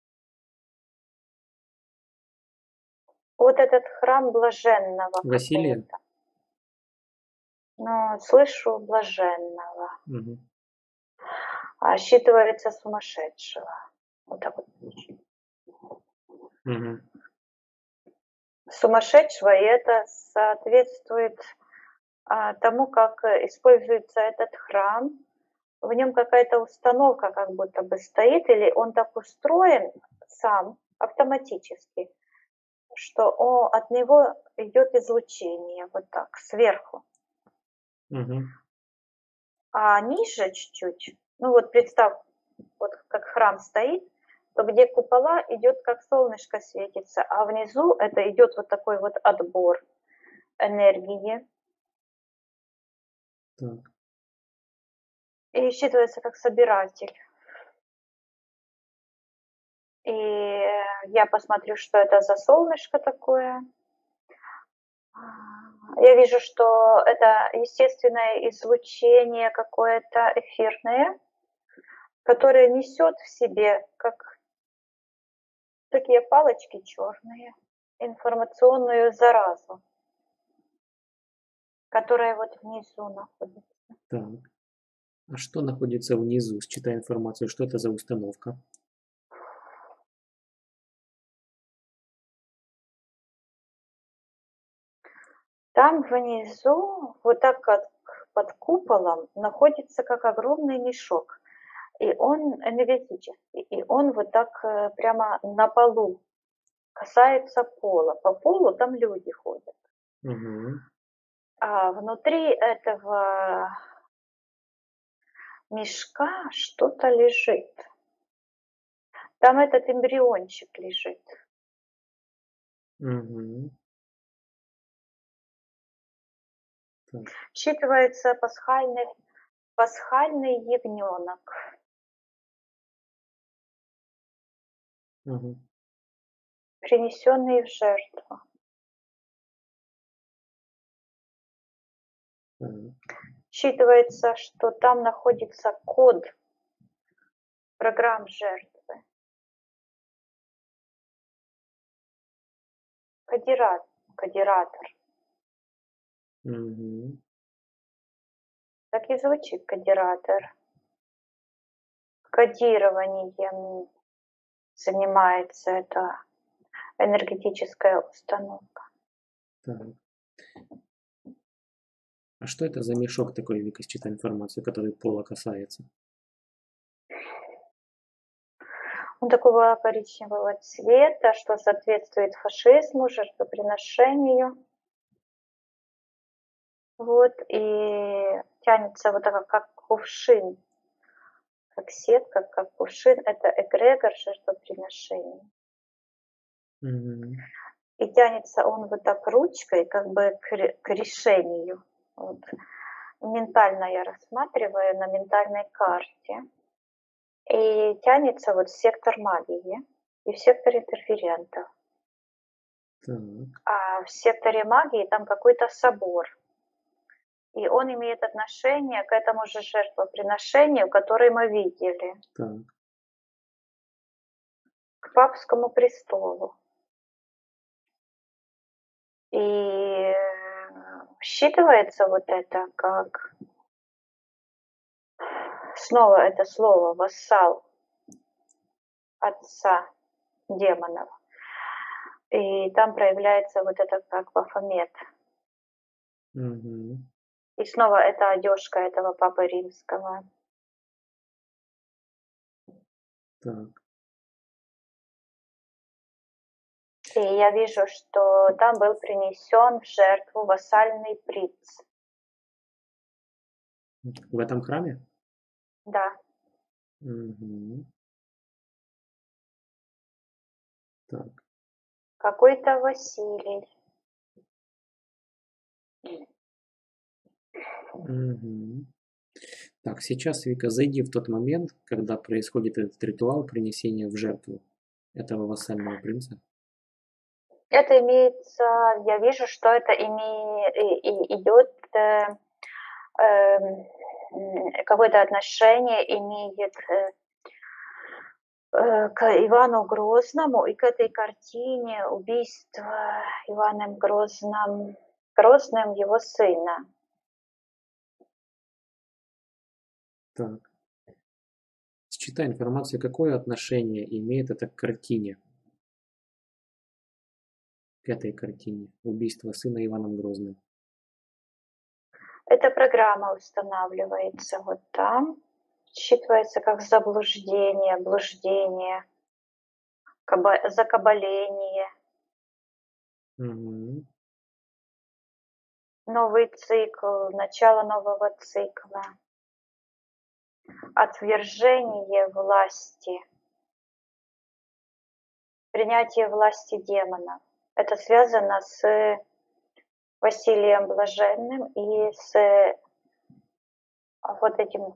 Вот этот храм блаженного
Василия?
какого-то. Но слышу блаженного.
Мгм.
Считывается сумасшедшего. Вот так вот.
Мгм.
Сумасшедшего, и это соответствует тому, как используется этот храм. В нем какая-то установка как будто бы стоит, или он так устроен сам автоматически, что от него идет излучение вот так сверху.
Мгм.
А ниже чуть-чуть, ну вот представь, вот как храм стоит, то где купола идет как солнышко светится, а внизу это идет вот такой вот отбор энергии
Так.
и считывается как собиратель. И я посмотрю, что это за солнышко такое. Я вижу, что это естественное излучение какое-то эфирное, которое несет в себе, как такие палочки черные, информационную заразу, которая вот внизу находится.
Так. А что находится внизу? Считай информацию. Что это за установка?
Там внизу, вот так как под куполом, находится как огромный мешок. И он энергетический, и он вот так прямо на полу касается пола. По полу там люди ходят.
Мгм.
А внутри этого мешка что-то лежит. Там этот эмбриончик лежит.
Мгм. Так.
Считывается пасхальный ягненок,
Ага.
принесенный в жертву.
Так.
Считывается, что там находится код программ жертвы, кодирование. кодиратор.
Угу.
Так и звучит кодиратор. Кодированием занимается эта энергетическая установка.
Так. А что это за мешок такой, Вика, считает информацию, который пола касается?
Он такого коричневого цвета, что соответствует фашизму, жертвоприношению. Вот, и тянется вот так, как кувшин, как сетка, как кувшин. Это эгрегор жертвоприношения.
Угу.
И тянется он вот так ручкой, как бы к решению. Вот. Ментально я рассматриваю на ментальной карте. И тянется вот в сектор магии и в сектор интерферентов.
Так.
А в секторе магии там какой-то собор. И он имеет отношение к этому же жертвоприношению, которое мы видели,
Так.
к папскому престолу. И считывается вот это как снова это слово вассал отца демонов. И там проявляется вот это как Бафомет.
Угу.
И снова это одежка этого Папы Римского.
Так.
И я вижу, что там был принесен в жертву вассальный принц.
В этом храме?
Да.
Угу. Так.
Какой-то Василий.
Угу. Так, сейчас, Вика, зайди в тот момент, когда происходит этот ритуал принесения в жертву этого вассального принца.
Это имеется, я вижу, что это идет, какое-то отношение имеет к Ивану Грозному и к этой картине убийства Иваном Грозным его сына.
Так. Считай информацию, какое отношение имеет это к картине. К этой картине. Убийство сына Иваном Грозным.
Эта программа устанавливается вот там, считывается как заблуждение, блуждение, закабаление.
Угу.
Новый цикл, начало нового цикла, отвержение власти, принятие власти демонов. Это связано с Василием Блаженным и с вот этим.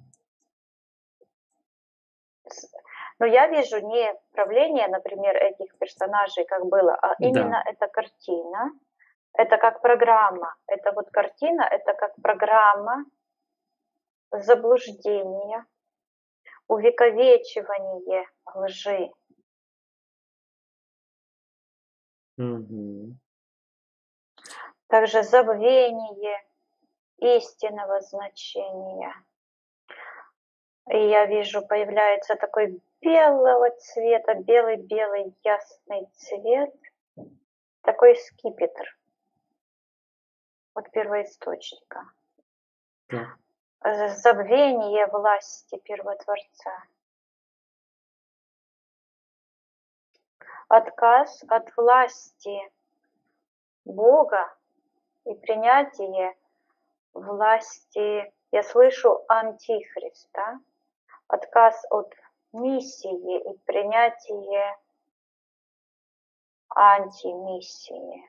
Но я вижу не правление, например, этих персонажей, как было, а именно эта картина. Это как программа. Это вот картина, это как программа заблуждения, увековечивание лжи.
Угу.
Также забвение истинного значения. И я вижу, появляется такой белого цвета, белый-белый ясный цвет, такой скипетр от первоисточника.
Так.
Забвение власти Первотворца. Отказ от власти Бога и принятие власти, я слышу, Антихриста. Отказ от миссии и принятие антимиссии.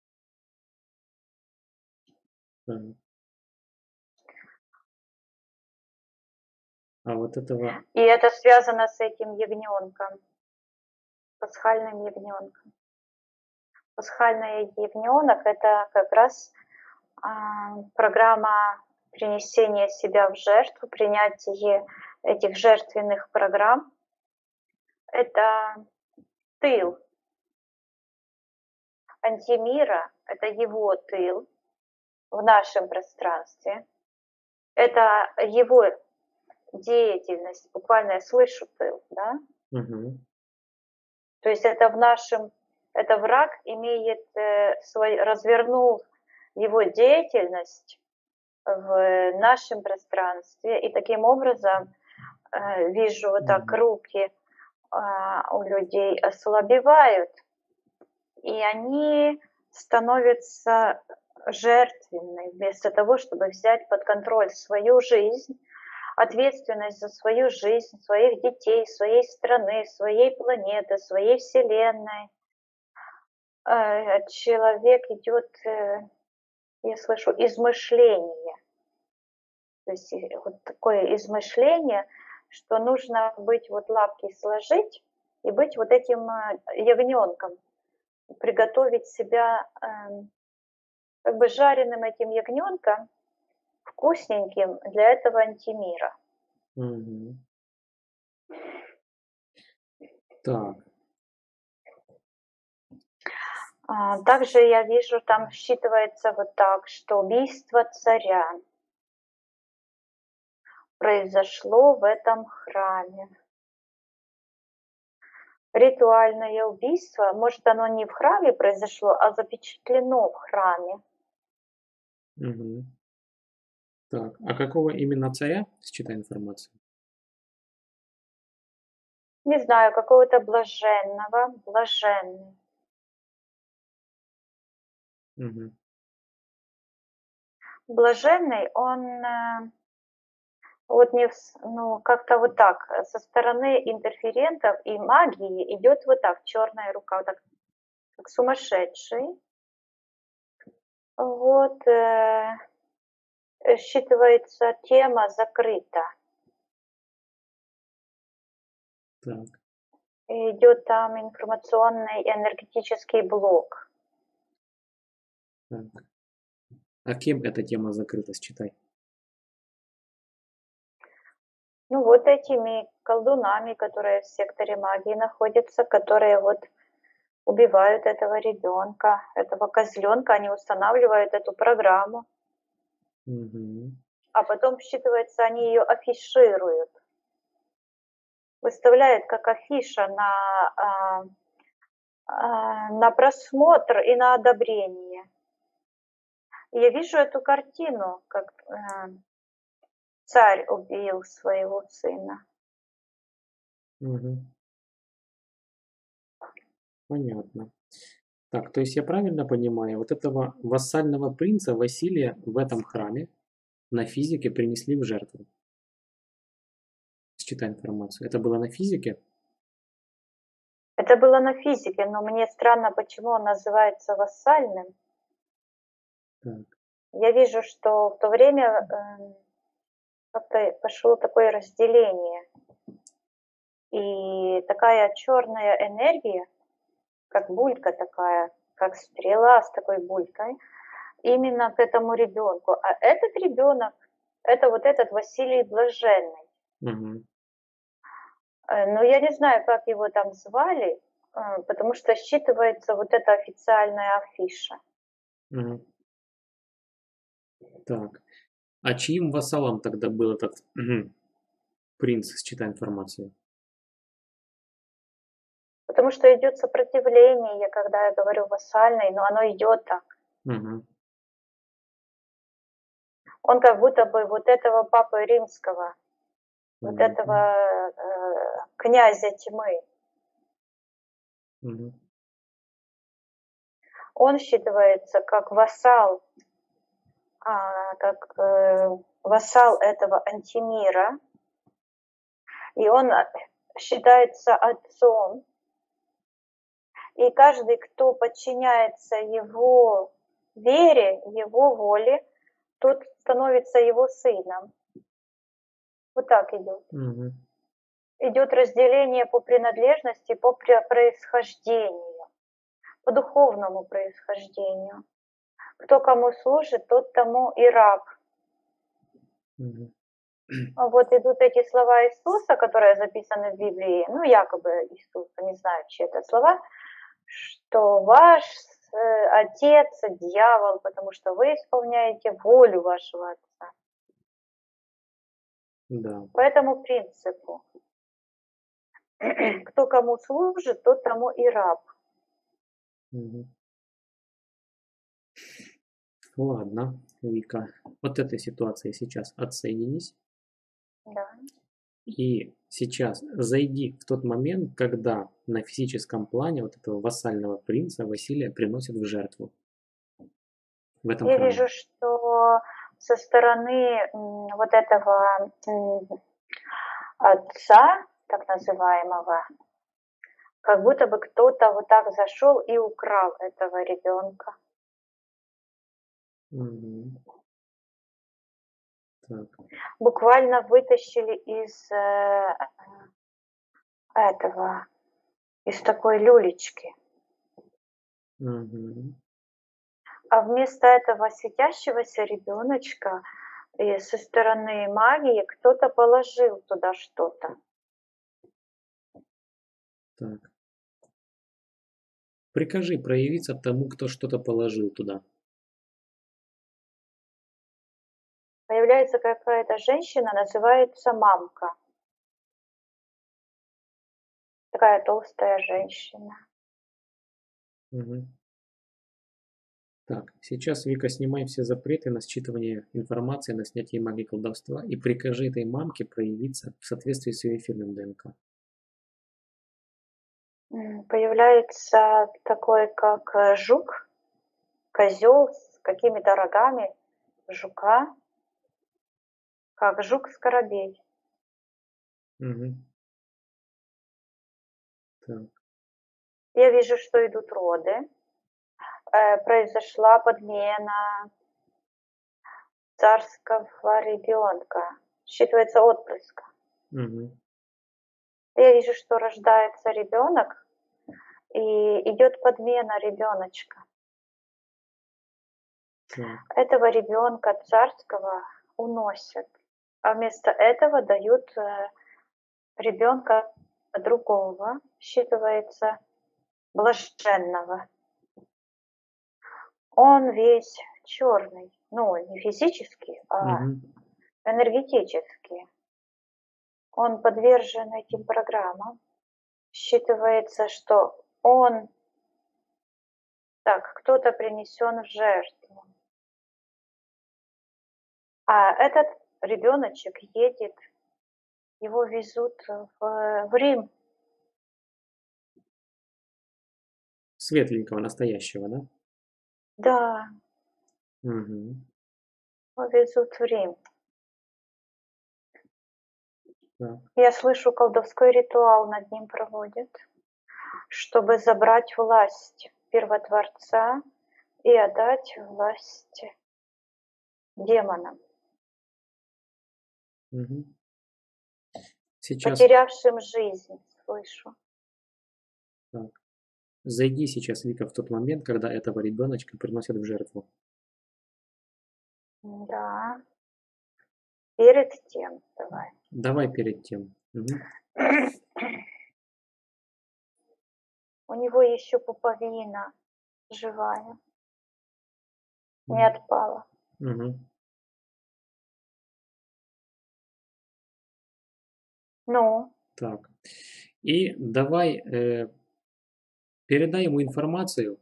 А вот этого...
И это связано с этим ягненком, пасхальным ягненком. Пасхальный ягненок – это как раз программа принесения себя в жертву, принятие этих жертвенных программ. Это тыл. антимира – это его тыл в нашем пространстве, это его деятельность, буквально я слышу тыл, да?
Угу.
То есть это в нашем, это враг имеет развернул его деятельность в нашем пространстве, и таким образом вижу вот так руки у людей ослабевают, и они становятся жертвенны вместо того, чтобы взять под контроль свою жизнь, ответственность за свою жизнь, своих детей, своей страны, своей планеты, своей вселенной. Человек идет, я слышу, измышление. То есть вот такое измышление, что нужно быть вот лапки сложить и быть вот этим ягненком, приготовить себя как бы жареным этим ягненком, вкусненьким для этого антимира.
Угу. Так.
Также я вижу, там считывается вот так, что убийство царя произошло в этом храме. Ритуальное убийство, может, оно не в храме произошло, а запечатлено в храме.
Угу. Так. А какого именно царя, считай информацию?
Не знаю, какого-то блаженного, блаженный.
Угу.
Блаженный, он вот не, ну, как-то вот так, со стороны интерферентов и магии идет вот так, черная рука, вот так, как сумасшедший. Вот, считывается тема закрыта.
Так.
Идет там информационный энергетический блок.
Так. А кем эта тема закрыта, считай?
Ну, вот этими колдунами, которые в секторе магии находятся, которые вот убивают этого ребенка, этого козленка, они устанавливают эту программу,
Угу.
а потом, считывается, они ее афишируют, выставляют как афиша на просмотр и на одобрение. И я вижу эту картину, как царь убил своего сына.
Угу. Понятно. Так, то есть я правильно понимаю, вот этого вассального принца Василия в этом храме на физике принесли в жертву? Считай информацию. Это было на физике?
Это было на физике, но мне странно, почему он называется вассальным.
Так.
Я вижу, что в то время как-то пошло такое разделение. И такая черная энергия, как булька такая, как стрела с такой булькой, именно к этому ребенку. А этот ребенок, это вот этот Василий Блаженный.
Угу.
Но я не знаю, как его там звали, потому что считывается вот эта официальная афиша.
Угу. Так. А чьим вассалом тогда был этот принц, считай информацию?
Потому что идет сопротивление, когда я говорю вассальный, но оно идет так.
Угу.
Он как будто бы вот этого папы римского, вот этого князя тьмы.
Угу.
Он считывается как вассал, вассал этого антимира, и он считается отцом. И каждый, кто подчиняется его вере, его воле, тот становится его сыном. Вот так идет.
Угу.
Идет разделение по принадлежности, по происхождению, по духовному происхождению. Кто кому служит, тот тому и раб.
Угу.
Вот идут эти слова Иисуса, которые записаны в Библии, ну якобы Иисуса, не знаю, чьи это слова, что ваш отец, дьявол, потому что вы исполняете волю вашего отца.
Да.
По этому принципу. Кто кому служит, тот тому и раб.
Мгм. Ладно, Вика. Вот этой ситуации сейчас отсоединись.
Да.
И сейчас зайди в тот момент, когда на физическом плане вот этого вассального принца Василия приносят в жертву. В этом
Я
храме.
вижу, что со стороны вот этого отца, так называемого, как будто бы кто-то вот так зашел и украл этого ребенка.
Мгм. Так.
Буквально вытащили из такой люлечки.
Мгм.
А вместо этого светящегося ребеночка со стороны магии кто-то положил туда что-то.
Так. Прикажи проявиться тому, кто что-то положил туда.
Появляется какая-то женщина, называется мамка. Такая толстая женщина.
Мгм. Так, сейчас, Вика, снимай все запреты на считывание информации, на снятие магии колдовства и прикажи этой мамке проявиться в соответствии с ее эфирным ДНК.
Появляется такой, как жук, козел с какими-то рогами жука, как жук-скоробей.
Мгм. Так.
Я вижу, что идут роды. Произошла подмена царского ребенка. Считывается отпрыск.
Мгм.
Я вижу, что рождается ребенок, и идет подмена ребеночка.
Так.
Этого ребенка царского уносят, а вместо этого дают ребенка другого, считывается блаженного. Он весь черный, ну не физически, а
Мгм.
энергетически. Он подвержен этим программам. Считывается, что он, так, кто-то принесен в жертву. А этот ребеночек едет, его везут в Рим.
Светленького, настоящего, да?
Да,
Мгм.
его везут в Рим.
Так.
Я слышу, колдовской ритуал над ним проводят, чтобы забрать власть первотворца и отдать власть демонам,
Мгм. Сейчас,
потерявшим жизнь, слышу.
так. Зайди сейчас, Вика, в тот момент, когда этого ребеночка приносят в жертву.
Да, перед тем давай.
Давай перед тем. Мгм.
У него еще пуповина живая, не
М.
отпала.
Мгм.
Ну,
Так. И давай передай ему информацию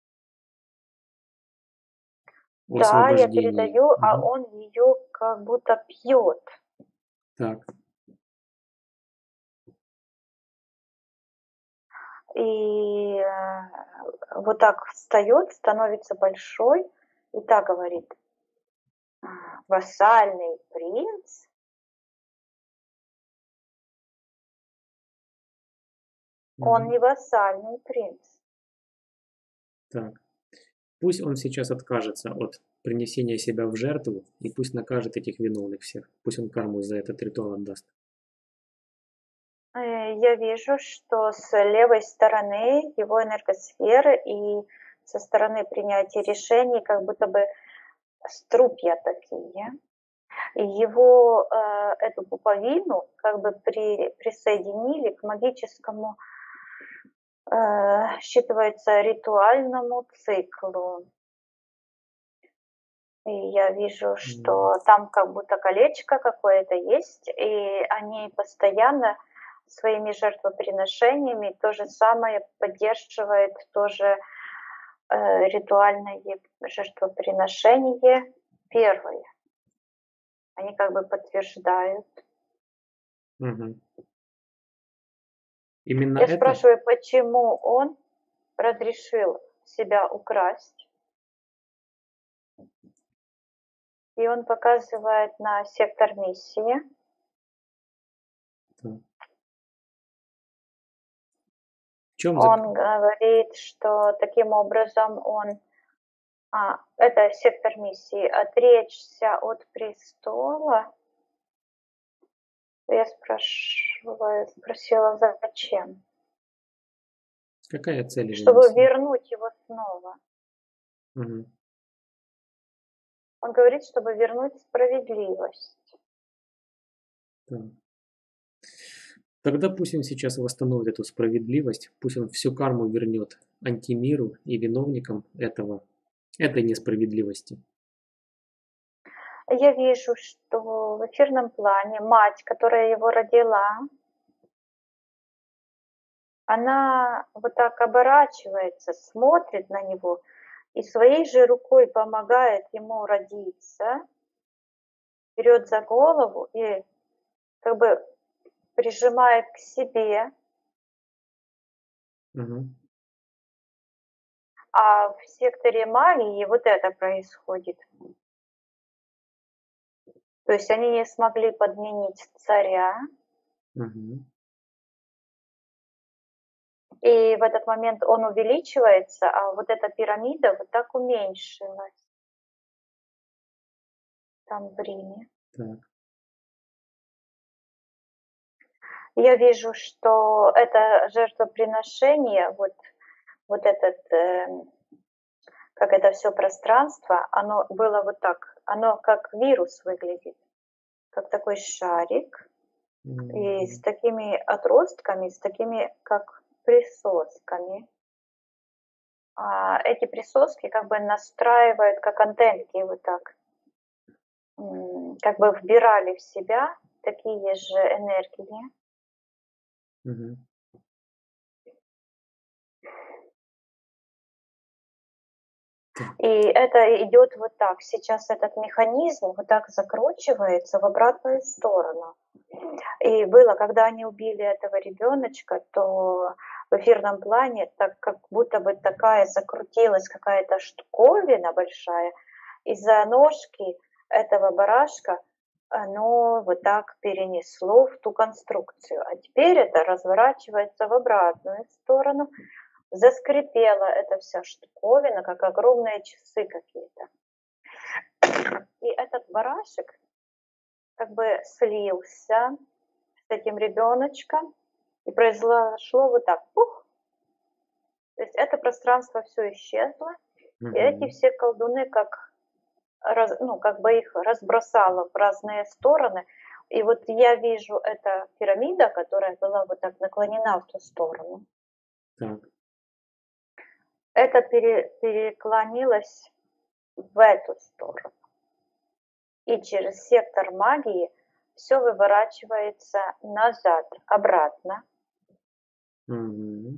о
да, я
освобождении.
передаю, а
Мгм.
он ее как будто пьет.
Так.
И вот так встает, становится большой и так говорит: вассальный принц. Он
Мгм.
не вассальный принц.
Так. Пусть он сейчас откажется от принесения себя в жертву и пусть накажет этих виновных всех. Пусть он карму за этот ритуал отдаст.
Я вижу, что с левой стороны его энергосферы и со стороны принятия решений как будто бы струпья такие. И его, эту пуповину как бы присоединили к магическому считывается ритуальному циклу. И я вижу, что там как будто колечко какое-то есть, и они постоянно своими жертвоприношениями то же самое поддерживают, тоже ритуальное жертвоприношение первое. Они как бы подтверждают.
Мгм. Именно
Я
это?
спрашиваю, почему он разрешил себя украсть. И он показывает на сектор миссии.
Так. В чем
Он говорит, что таким образом это сектор миссии, отречься от престола. Я спросила, зачем?
Какая цель его
Чтобы
миссии?
вернуть его снова.
Мгм.
Он говорит, чтобы вернуть справедливость.
Так. Тогда пусть он сейчас восстановит эту справедливость, пусть он всю карму вернет антимиру и виновникам этой несправедливости.
Я вижу, что в эфирном плане мать, которая его родила, она вот так оборачивается, смотрит на него и своей же рукой помогает ему родиться, берет за голову и как бы прижимает к себе.
Мгм.
А в секторе магии вот это происходит. То есть они не смогли подменить царя,
Мгм.
и в этот момент он увеличивается, а вот эта пирамида вот так уменьшилась там в Риме.
Так.
Я вижу, что это жертвоприношение, вот этот, как это все пространство, оно было вот так, оно как вирус выглядит, как такой шарик, и с
Мгм.
такими отростками, с такими как присосками. Эти присоски как бы настраивают, как антенки, вот так, как бы вбирали в себя такие же энергии.
Мгм. Так.
И это идет вот так. Сейчас этот механизм вот так закручивается в обратную сторону. И было, когда они убили этого ребеночка, то в эфирном плане так как будто бы такая закрутилась какая-то штуковина большая, из-за ножки этого барашка оно вот так перенесло в ту конструкцию. А теперь это разворачивается в обратную сторону. Заскрипела эта вся штуковина, как огромные часы какие-то. И этот барашек как бы слился с этим ребеночком, и произошло вот так, пух. То есть это пространство все исчезло, и эти
Мгм.
все колдуны как бы их разбросало в разные стороны. И вот я вижу, эта пирамида, которая была вот так наклонена в ту сторону,
Так.
это переклонилось в эту сторону. И через сектор магии все выворачивается назад, обратно.
Мгм.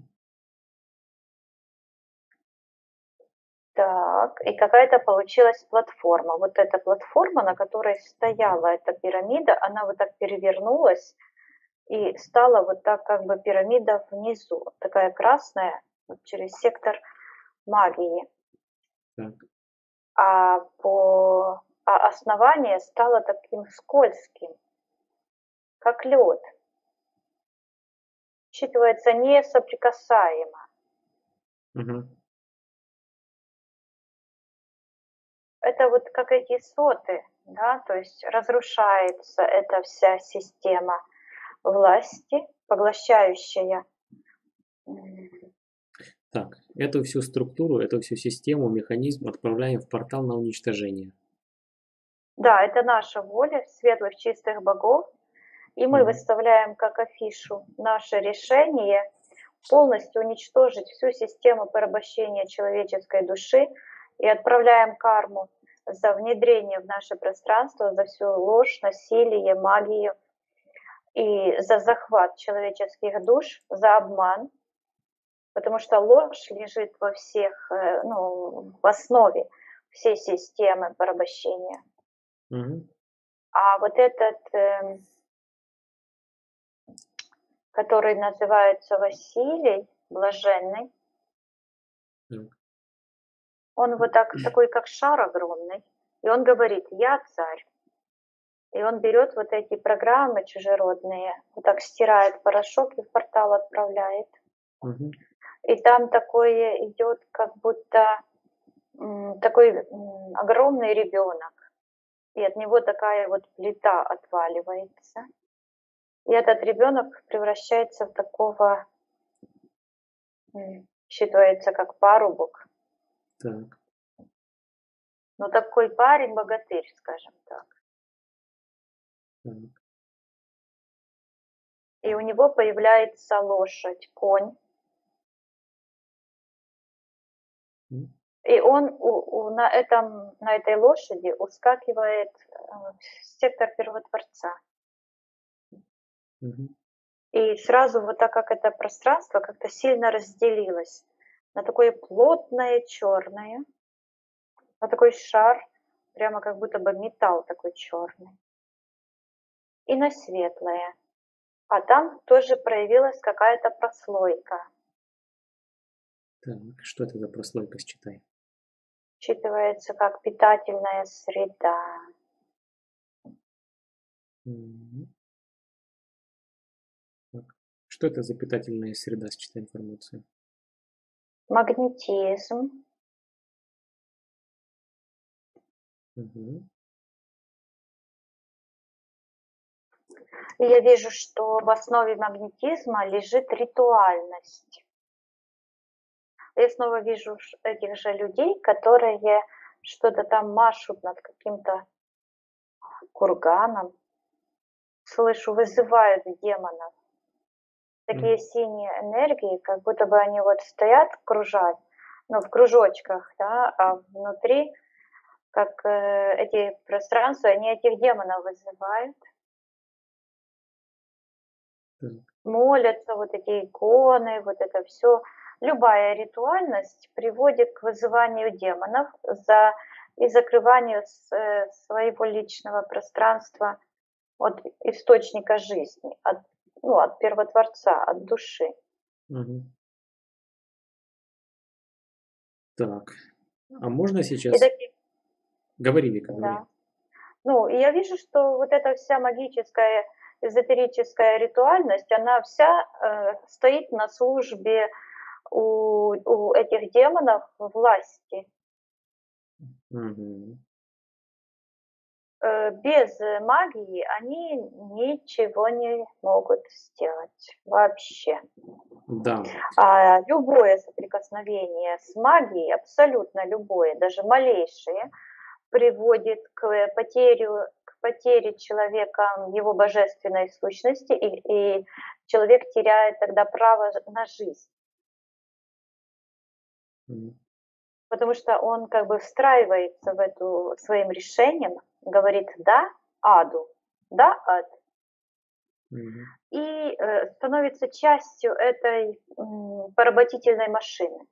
Так, и какая-то получилась платформа. Вот эта платформа, на которой стояла эта пирамида, она вот так перевернулась и стала вот так как бы пирамида внизу, такая красная, вот через сектор магии.
Так.
А основание стало таким скользким, как лед. Считывается несоприкасаемо.
Мгм.
Это вот как эти соты, да, то есть разрушается эта вся система власти, поглощающая.
Так. Эту всю структуру, эту всю систему, механизм отправляем в портал на уничтожение.
Да, это наша воля, светлых чистых богов, и мы
Мгм.
выставляем как афишу наше решение полностью уничтожить всю систему порабощения человеческой души и отправляем карму за внедрение в наше пространство, за всю ложь, насилие, магию и за захват человеческих душ, за обман, потому что ложь лежит во всех, в основе всей системы порабощения.
Мгм.
А вот этот, который называется Василий, блаженный,
Так.
он вот такой, как шар огромный, и он говорит: «Я царь». И он берет вот эти программы чужеродные, вот так стирает порошок и в портал отправляет.
Мгм.
И там такое идет, как будто такой огромный ребенок. И от него такая вот плита отваливается. И этот ребенок превращается в такого, считается как парубок.
Так.
Ну, такой парень-богатырь, скажем так.
Так.
И у него появляется лошадь, конь.
М.
И он на этой лошади ускакивает в сектор Первотворца.
Мгм.
И сразу вот так как это пространство как-то сильно разделилось на такое плотное черное, на такой шар, прямо как будто бы металл такой черный, и на светлое. А там тоже проявилась какая-то прослойка.
Так. Что это за прослойка? Считай.
Считывается как питательная среда.
Мгм. Так. Что это за питательная среда? Считай информацию.
Магнетизм.
Мгм.
И я вижу, что в основе магнетизма лежит ритуальность. Я снова вижу этих же людей, которые что-то там машут над каким-то курганом. Слышу, вызывают демонов. Такие синие энергии, как будто бы они вот стоят, кружат, ну, в кружочках, да, а внутри, как эти пространства, они этих демонов вызывают.
Так.
Молятся, вот эти иконы, вот это все. Любая ритуальность приводит к вызыванию демонов и закрыванию своего личного пространства от источника жизни, от первотворца, от души.
Мгм. Так. А можно
И
сейчас...
такие,
Говори, Вика, говори.
да. Ну, и я вижу, что вот эта вся магическая, эзотерическая ритуальность, она вся стоит на службе у этих демонов власти.
Мгм.
Без магии они ничего не могут сделать вообще.
Да.
А любое соприкосновение с магией, абсолютно любое, даже малейшее, приводит к потере человека его божественной сущности, и человек теряет тогда право на жизнь.
Мгм.
Потому что он как бы встраивается в эту своим решением, говорит «да» аду, «да» ад,
Мгм.
и становится частью этой поработительной машины.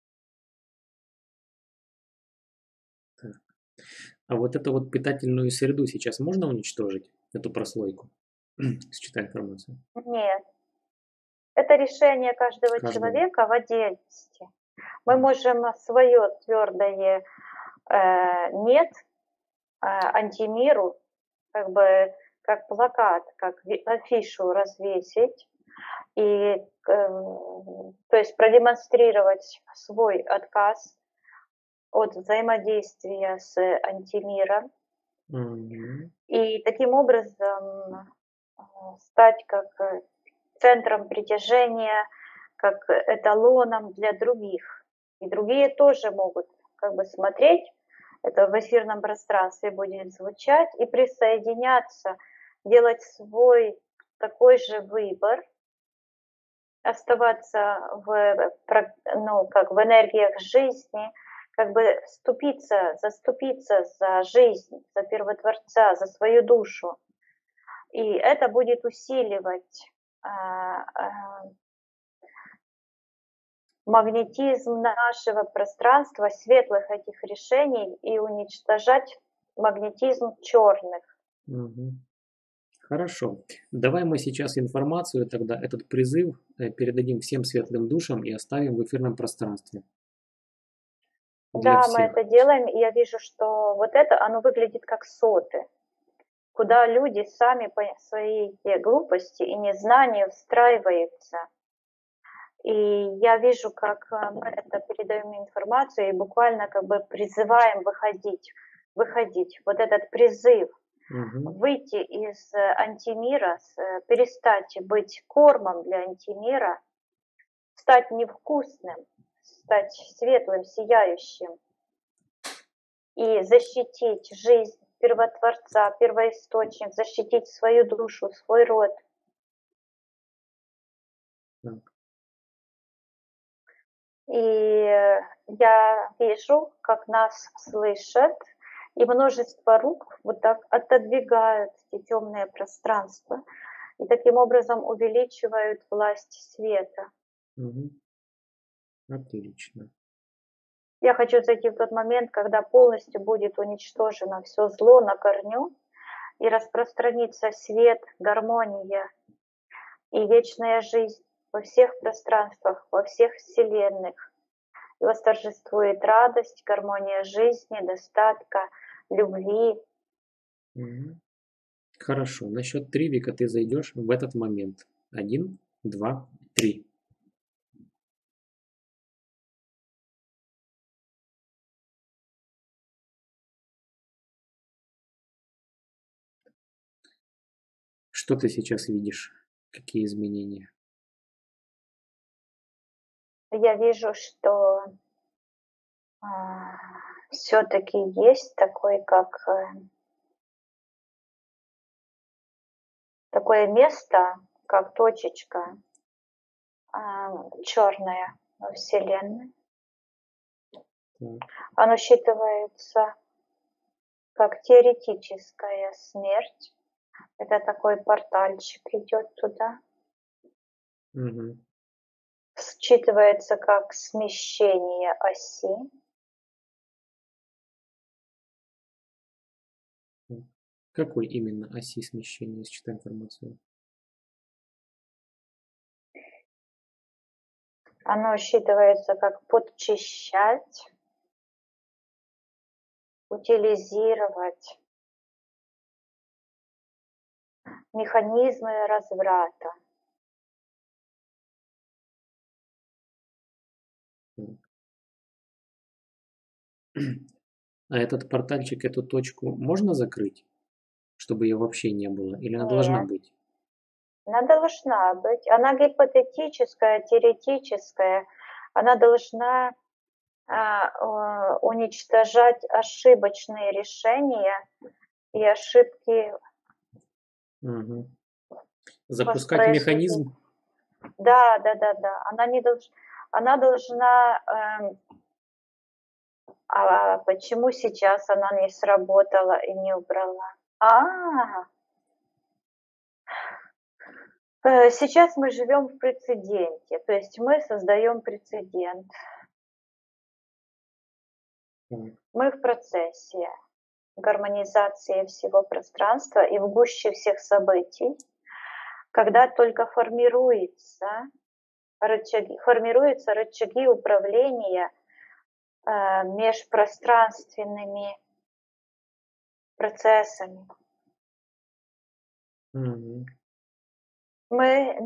Так. А вот эту вот питательную среду сейчас можно уничтожить, эту прослойку? Считай информацию.
Нет, это решение каждого
Каждого.
человека в отдельности. Мы можем свое твердое «нет» антимиру, как бы как плакат, как афишу развесить, и то есть продемонстрировать свой отказ от взаимодействия с антимиром,
Мгм.
и таким образом стать как центром притяжения, как эталоном для других. И другие тоже могут как бы смотреть, это в эфирном пространстве будет звучать, и присоединяться, делать свой такой же выбор, оставаться ну, как в энергиях жизни, как бы заступиться за жизнь, за Первотворца, за свою душу. И это будет усиливать магнетизм нашего пространства, светлых этих решений и уничтожать магнетизм черных.
Угу. Хорошо. Давай мы сейчас информацию, тогда этот призыв передадим всем светлым душам и оставим в эфирном пространстве для
Да, мы
всех.
это делаем, и я вижу, что вот это, оно выглядит как соты, куда люди сами по своей глупости и незнанию встраиваются. И я вижу, как мы это передаем информацию и буквально как бы призываем выходить. Вот этот призыв, выйти из антимира, перестать быть кормом для антимира, стать невкусным, стать светлым, сияющим и защитить жизнь Первотворца, Первоисточник, защитить свою душу, свой род. И я вижу, как нас слышат, и множество рук вот так отодвигают эти темные пространства и таким образом увеличивают власть света.
Отлично.
Я хочу зайти в тот момент, когда полностью будет уничтожено все зло на корню и распространится свет, гармония и вечная жизнь во всех пространствах, во всех вселенных. И восторжествует радость, гармония жизни, достатка, любви.
Хорошо. На счет 3, Вика, ты зайдешь в этот момент. 1, 2, 3. Что ты сейчас видишь? Какие изменения?
Я вижу, что все-таки есть такой, как такое место, как точечка черная во Вселенной. Оно считывается как теоретическая смерть. Это такой портальчик идет туда. Считывается как смещение оси.
Какой именно оси смещения, считай информацию?
Оно считывается как подчищать, утилизировать механизмы разврата.
А этот портальчик, эту точку можно закрыть, чтобы ее вообще не было? Или она должна
Нет,
быть?
она должна быть. Она гипотетическая, теоретическая. Она должна уничтожать ошибочные решения и ошибки
Запускать механизм?
Да. Она должна... А почему сейчас она не сработала и не убрала? Сейчас мы живем в прецеденте, то есть мы создаем прецедент. Мы в процессе гармонизации всего пространства и в гуще всех событий, когда только формируются рычаги управления межпространственными процессами. Мы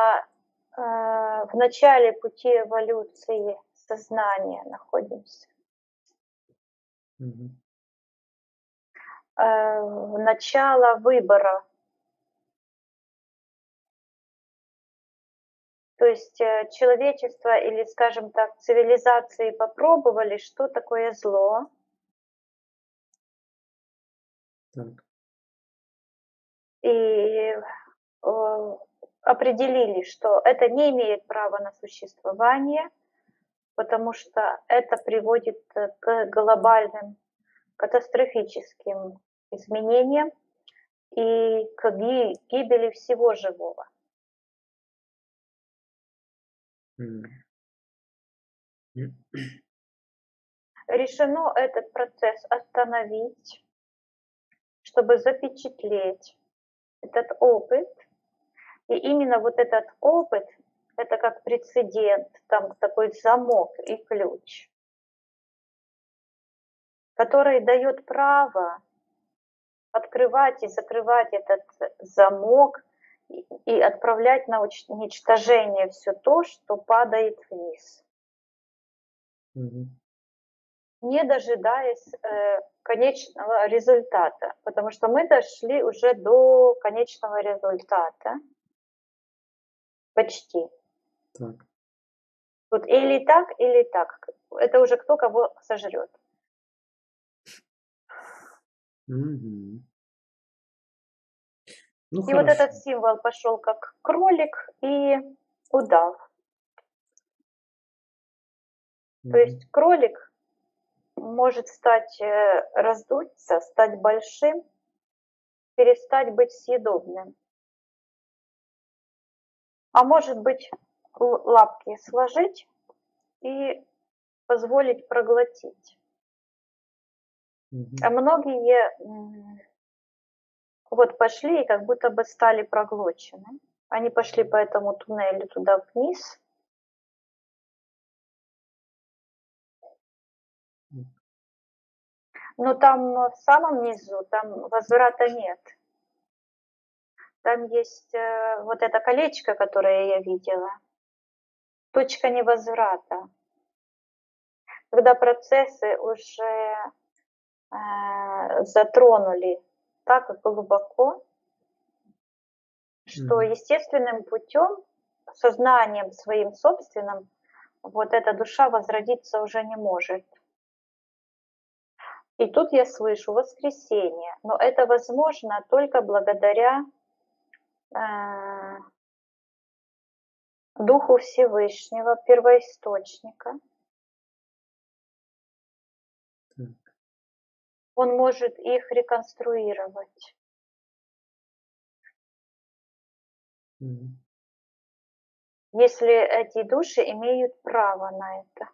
в начале пути эволюции сознания находимся. Начало выбора. То есть человечество или, скажем так, цивилизации попробовали, что такое зло. И определили, что это не имеет права на существование, потому что это приводит к глобальным катастрофическим изменениям и к гибели всего живого. Решено этот процесс остановить, чтобы запечатлеть этот опыт. И именно вот этот опыт, это как прецедент, там такой замок и ключ, который дает право открывать и закрывать этот замок и отправлять на уничтожение все то, что падает вниз. Не дожидаясь конечного результата, потому что мы дошли уже до конечного результата. Почти.
Так.
Тут или так, или так. Это уже кто кого сожрет.
Ну,
и
хорошо.
вот этот символ пошел как кролик и удав. То есть кролик может стать, раздуться, стать большим, перестать быть съедобным. А может быть, лапки сложить и позволить проглотить. А многие вот пошли и как будто бы стали проглочены. Они пошли по этому туннелю туда вниз. Но там в самом низу, там возврата нет. Там есть вот это колечко, которое я видела. Точка невозврата. Когда процессы уже затронули так глубоко, что естественным путем, сознанием своим собственным, вот эта душа возродиться уже не может. И тут я слышу воскресение, но это возможно только благодаря Духу Всевышнего, первоисточника. Он может их реконструировать. Если эти души имеют право на это.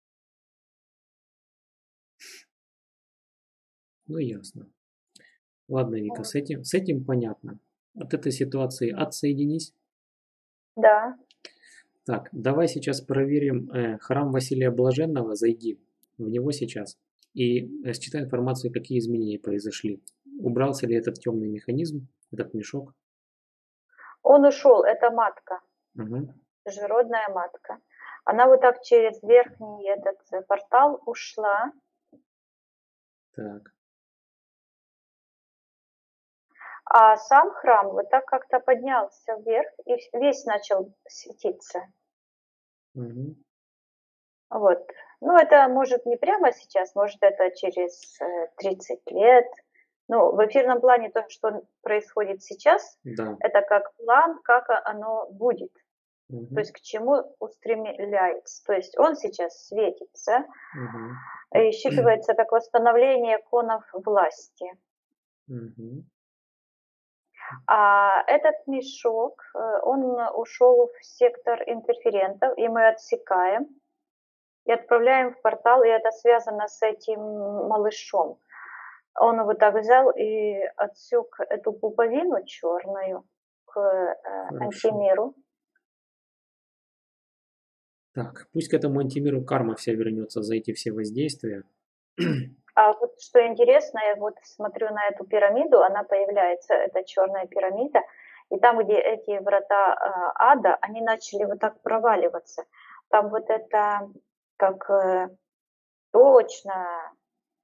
Ну, ясно. Ладно, Вика, с этим понятно. От этой ситуации отсоединись.
Да.
Так, давай сейчас проверим храм Василия Блаженного, зайди в него сейчас и считай информацию, какие изменения произошли. Убрался ли этот темный механизм, этот мешок?
Он ушел, это матка,
Угу.
чужеродная матка. Она вот так через верхний этот портал ушла.
Так.
А сам храм вот так как-то поднялся вверх и весь начал светиться.
Угу.
Вот. Ну, это может не прямо сейчас, может это через 30 лет. Ну, в эфирном плане то, что происходит сейчас,
Да.
это как план, как оно будет.
Угу.
То есть к чему устремляется. То есть он сейчас светится
Угу.
и считывается как восстановление конов власти.
Угу.
А этот мешок, он ушел в сектор интерферентов, и мы отсекаем и отправляем в портал, и это связано с этим малышом. Он вот так взял и отсек эту пуповину черную к антимиру.
Так, пусть к этому антимиру карма вся вернется за эти все воздействия.
А вот что интересно, я вот смотрю на эту пирамиду, она появляется, эта черная пирамида, и там, где эти врата ада, они начали вот так проваливаться. Там вот это как точно,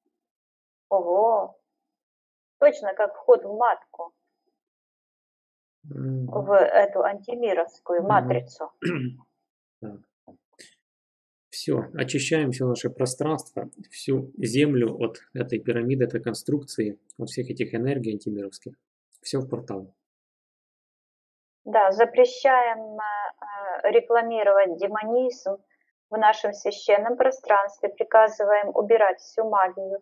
точно как вход в матку, в эту антимировскую матрицу.
Так. Все, очищаем все наше пространство, всю землю от этой пирамиды, этой конструкции, от всех этих энергий антимировских. Все в портал.
Да, запрещаем рекламировать демонизм в нашем священном пространстве, приказываем убирать всю магию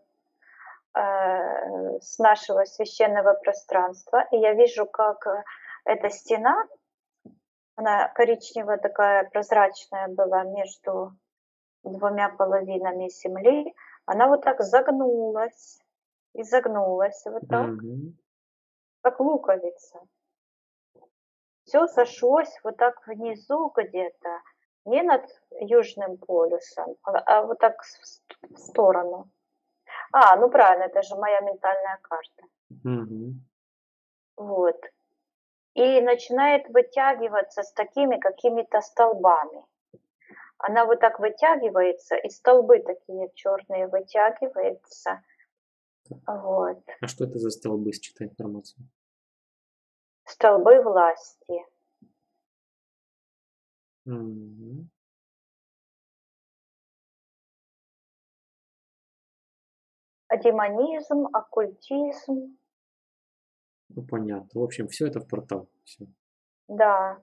с нашего священного пространства. И я вижу, как эта стена, она коричневая такая, прозрачная была между двумя половинами земли, она вот так загнулась, изогнулась вот так,
Мгм.
как луковица. Все сошлось вот так внизу где-то, не над Южным полюсом, а вот так в сторону. Ну правильно, это же моя ментальная карта.
Мгм.
Вот. И начинает вытягиваться с такими какими-то столбами. Она вот так вытягивается, и столбы такие черные вытягиваются. Вот.
А что это за столбы, считай информацию?
Столбы власти.
Мгм.
Демонизм, оккультизм.
Ну, понятно. В общем, все это в портал. Всё.
Да.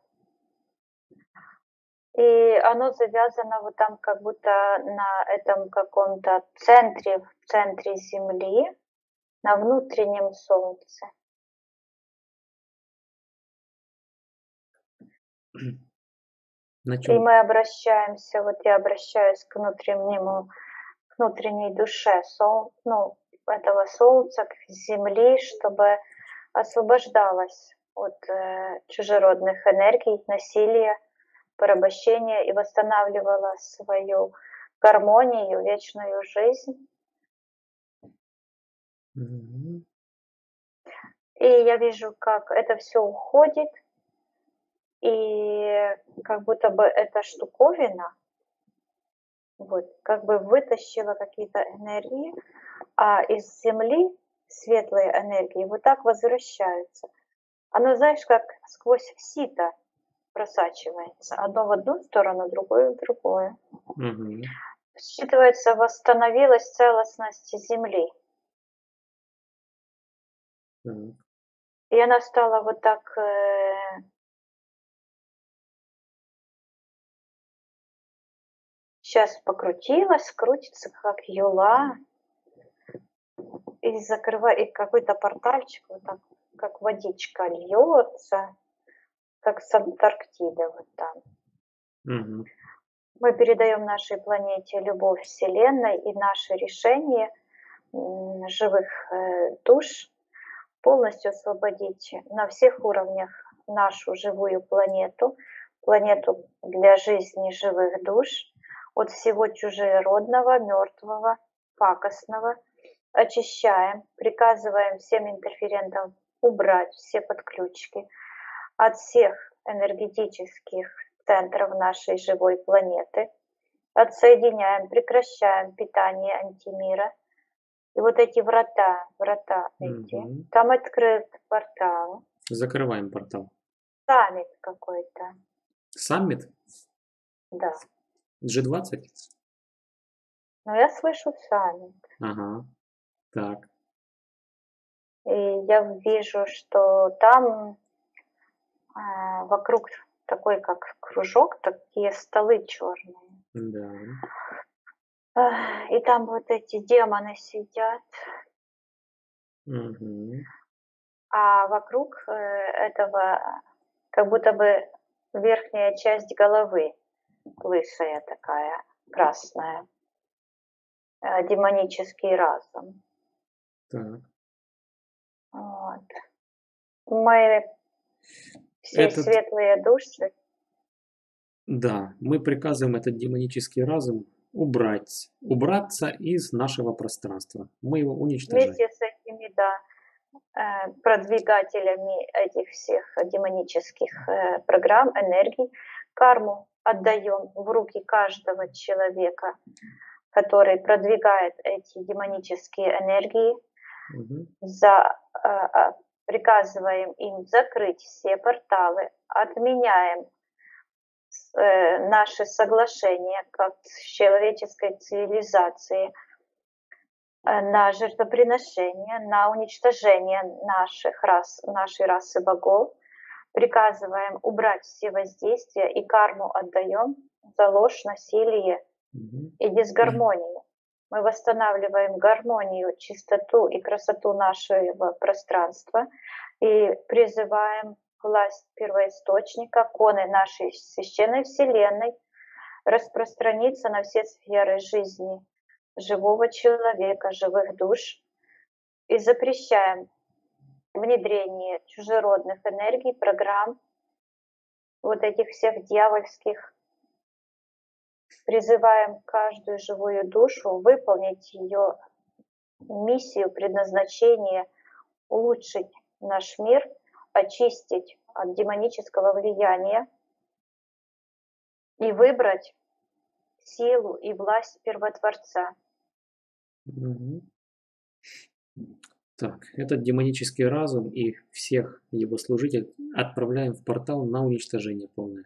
И оно завязано вот там как будто на этом каком-то в центре Земли, на внутреннем Солнце.
На
И
чем?
мы обращаемся, вот я обращаюсь к внутренней душе этого Солнца, к Земли, чтобы освобождалась от чужеродных энергий, насилия, порабощения и восстанавливала свою гармонию, вечную жизнь.
Мгм.
И я вижу, как это все уходит, и как будто бы эта штуковина вот как бы вытащила какие-то энергии, а из Земли светлые энергии вот так возвращаются. Оно, знаешь, как сквозь сито просачивается. Одно в одну сторону, другое в другую.
Мгм.
Считывается, восстановилась целостность Земли.
Так.
И она стала вот так сейчас покрутилась, крутится, как юла, и закрывает, и какой-то портальчик вот так, как водичка льется, как с Антарктиды вот там.
Мгм.
Мы передаем нашей планете любовь Вселенной и наши решения живых душ полностью освободить на всех уровнях нашу живую планету, планету для жизни живых душ от всего чужеродного, мертвого, пакостного. Очищаем, приказываем всем интерферентам убрать все подключки от всех энергетических центров нашей живой планеты. Отсоединяем, прекращаем питание антимира. И вот эти врата эти,
Мгм.
там открыт портал,
Закрываем портал.
саммит какой-то,
Саммит?
да.
G20?
Но я слышу саммит,
Ага. Так.
и я вижу, что там вокруг такой, как кружок, такие столы черные.
Да.
И там вот эти демоны сидят,
Мгм.
а вокруг этого как будто бы верхняя часть головы лысая такая, красная, демонический разум.
Так.
Вот. Мы все
Этот,
светлые души
да, мы приказываем этот демонический разум убраться из нашего пространства. Мы его уничтожаем.
вместе с этими, да, продвигателями этих всех демонических программ, энергий, карму отдаем в руки каждого человека, который продвигает эти демонические энергии,
Мгм.
приказываем им закрыть все порталы, отменяем наши соглашения как человеческой цивилизации на жертвоприношение, на уничтожение нашей расы богов, приказываем убрать все воздействия и карму отдаем за ложь, насилие и дисгармонию. Мы восстанавливаем гармонию, чистоту и красоту нашего пространства и призываем власть первоисточника, коны нашей священной вселенной распространиться на все сферы жизни живого человека, живых душ, и запрещаем внедрение чужеродных энергий, программ, вот этих всех дьявольских. Призываем каждую живую душу выполнить ее миссию, предназначение, улучшить наш мир, очистить от демонического влияния и выбрать силу и власть Первотворца.
Так, этот демонический разум и всех его служителей отправляем в портал на уничтожение полное.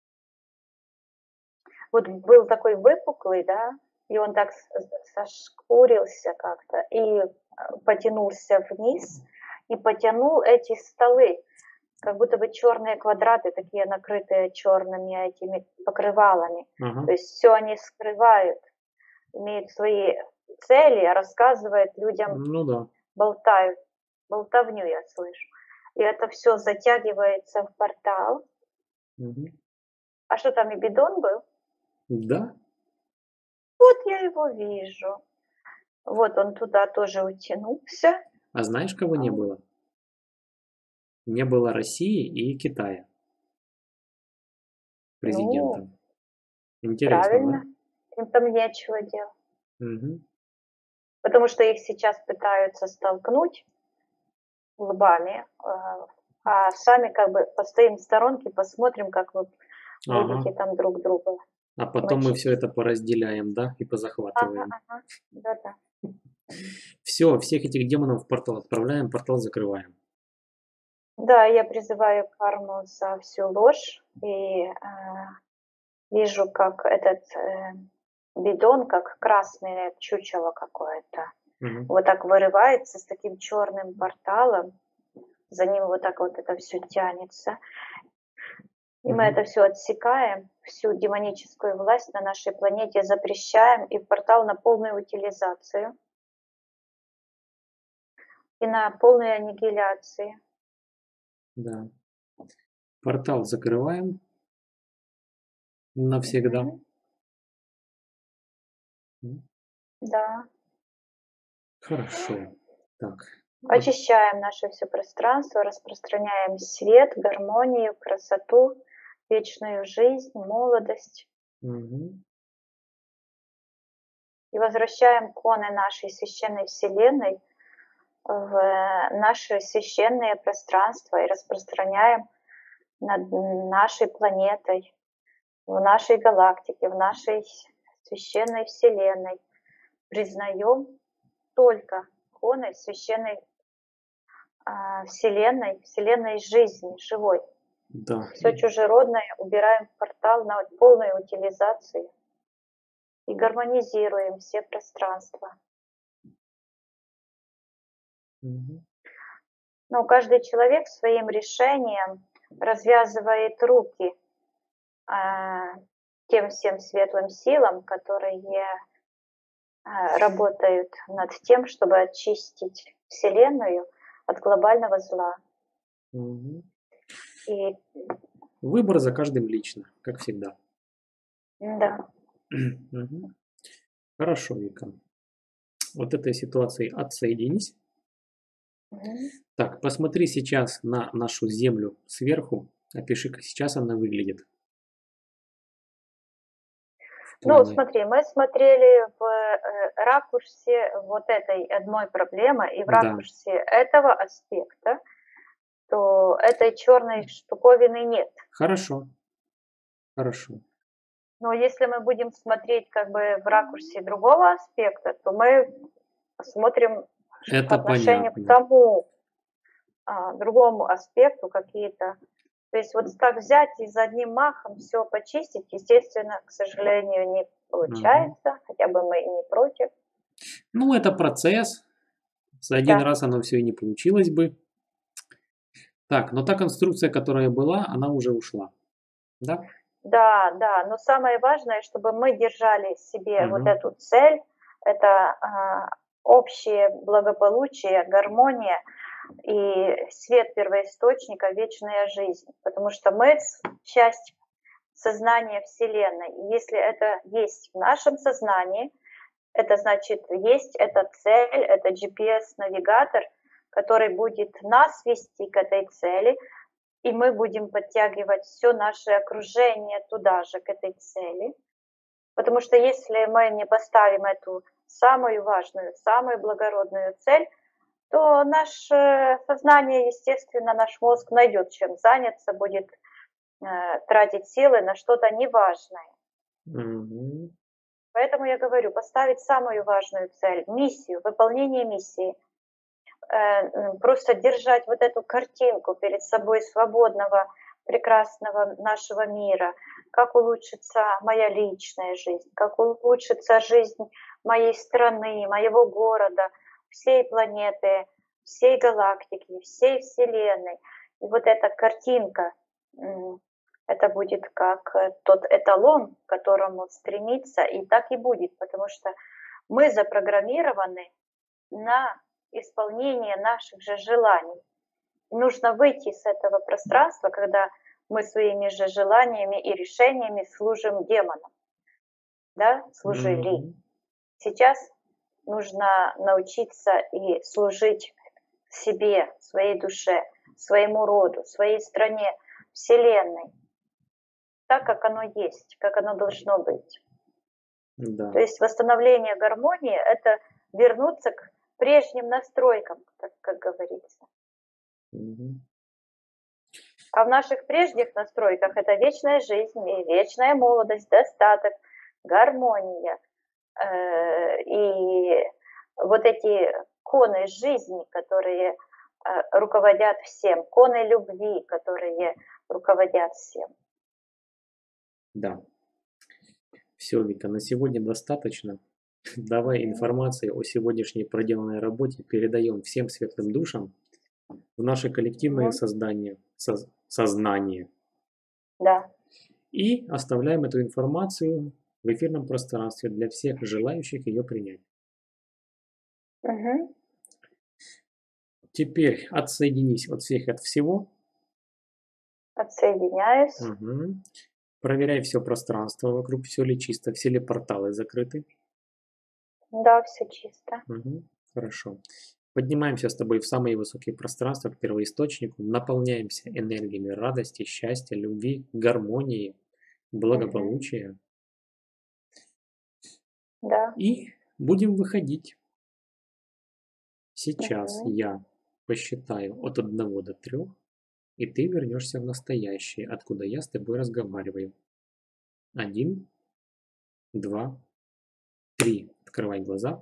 Вот был такой выпуклый, да, и он так сошкурился как-то и потянулся вниз, и потянул эти столы, как будто бы черные квадраты, такие накрытые черными этими покрывалами.
Ага.
То есть все они скрывают, имеют свои цели, рассказывают людям,
Ну да.
болтают, болтовню я слышу. И это все затягивается в портал.
Угу.
А что там, и бидон был?
Да.
Вот я его вижу. Вот он туда тоже утянулся.
А знаешь, кого не было? Не было России и Китая президентом. Интересно,
Правильно. Им там нечего делать.
Угу.
Потому что их сейчас пытаются столкнуть лбами, а сами как бы постоим в сторонке, посмотрим, как вы будете там друг друга.
А потом мы все это поразделяем, да, и позахватываем.
Ага. Да-да.
Все, всех этих демонов в портал отправляем, портал закрываем.
Да, я призываю карму за всю ложь и вижу, как этот бидон, как красное чучело какое-то, вот так вырывается с таким черным порталом, за ним вот так вот это все тянется. И мы это все отсекаем, всю демоническую власть на нашей планете запрещаем, и в портал на полную утилизацию и на полную аннигиляцию.
Да. Портал закрываем навсегда.
Да.
Хорошо. Так.
Очищаем наше все пространство, распространяем свет, гармонию, красоту, вечную жизнь, молодость. И возвращаем коны нашей священной вселенной в наше священное пространство и распространяем над нашей планетой, в нашей галактике, в нашей священной вселенной. Признаем только коны священной вселенной жизни, живой.
Да.
Все чужеродное убираем в портал на полную утилизацию и гармонизируем все пространства. Но каждый человек своим решением развязывает руки тем всем светлым силам, которые работают над тем, чтобы очистить Вселенную от глобального зла. И
выбор за каждым лично, как всегда.
Да.
Хорошо, Вика. Вот этой ситуацией отсоединись. Так, посмотри сейчас на нашу Землю сверху. Опиши, как сейчас она выглядит.
Ну, смотри, мы смотрели в ракурсе вот этой одной проблемы и в ракурсе этого аспекта, то этой черной штуковины нет.
Хорошо. Хорошо.
Но если мы будем смотреть как бы в ракурсе другого аспекта, то мы смотрим по отношению к тому другому аспекту какие-то. То есть вот так взять и за одним махом все почистить, естественно, к сожалению, не получается, хотя бы мы и не против.
Ну, это процесс. За один раз оно все и не получилось бы. Так, но та конструкция, которая была, она уже ушла. Да?
Да, да, но самое важное, чтобы мы держали в себе вот
Мгм.
эту цель, это общее благополучие, гармония и свет первоисточника, вечная жизнь. Потому что мы часть сознания Вселенной. И если это есть в нашем сознании, это значит, есть эта цель, это GPS-навигатор, который будет нас вести к этой цели, и мы будем подтягивать все наше окружение туда же, к этой цели. Потому что если мы не поставим эту самую важную, самую благородную цель, то наше сознание, естественно, наш мозг найдет чем заняться, будет тратить силы на что-то неважное.
Мгм.
Поэтому я говорю, поставить самую важную цель, миссию, выполнение миссии, просто держать вот эту картинку перед собой свободного, прекрасного нашего мира, как улучшится моя личная жизнь, как улучшится жизнь моей страны, моего города, всей планеты, всей галактики, всей Вселенной. И вот эта картинка, это будет как тот эталон, к которому стремиться, и так и будет, потому что мы запрограммированы на исполнение наших же желаний. Нужно выйти с этого пространства, когда мы своими же желаниями и решениями служим демонам, да, служили.
Мгм.
Сейчас нужно научиться и служить себе, своей душе, своему роду, своей стране, Вселенной, так, как оно есть, как оно должно быть.
Да.
То есть восстановление гармонии – это вернуться к прежним настройкам, как говорится.
Мгм.
А в наших прежних настройках это вечная жизнь, и вечная молодость, достаток, гармония. И вот эти коны жизни, которые руководят всем, коны любви, которые руководят всем.
Да. Все, Вика, на сегодня достаточно. Давай
Мгм.
информацию о сегодняшней проделанной работе передаем всем светлым душам в наше коллективное
Мгм.
сознание.
Да.
И оставляем эту информацию в эфирном пространстве для всех желающих ее принять.
Мгм.
Теперь отсоединись от всех от всего.
Отсоединяюсь.
Мгм. Проверяй все пространство вокруг, все ли чисто, все ли порталы закрыты.
Да, все чисто.
Мгм. Хорошо. Поднимаемся с тобой в самые высокие пространства к первоисточнику, наполняемся энергиями радости, счастья, любви, гармонии,
Мгм.
благополучия
Да.
и будем выходить. Сейчас
Мгм.
я посчитаю от 1 до 3, и ты вернешься в настоящее, откуда я с тобой разговариваю. 1, 2, 3. Открывай глаза.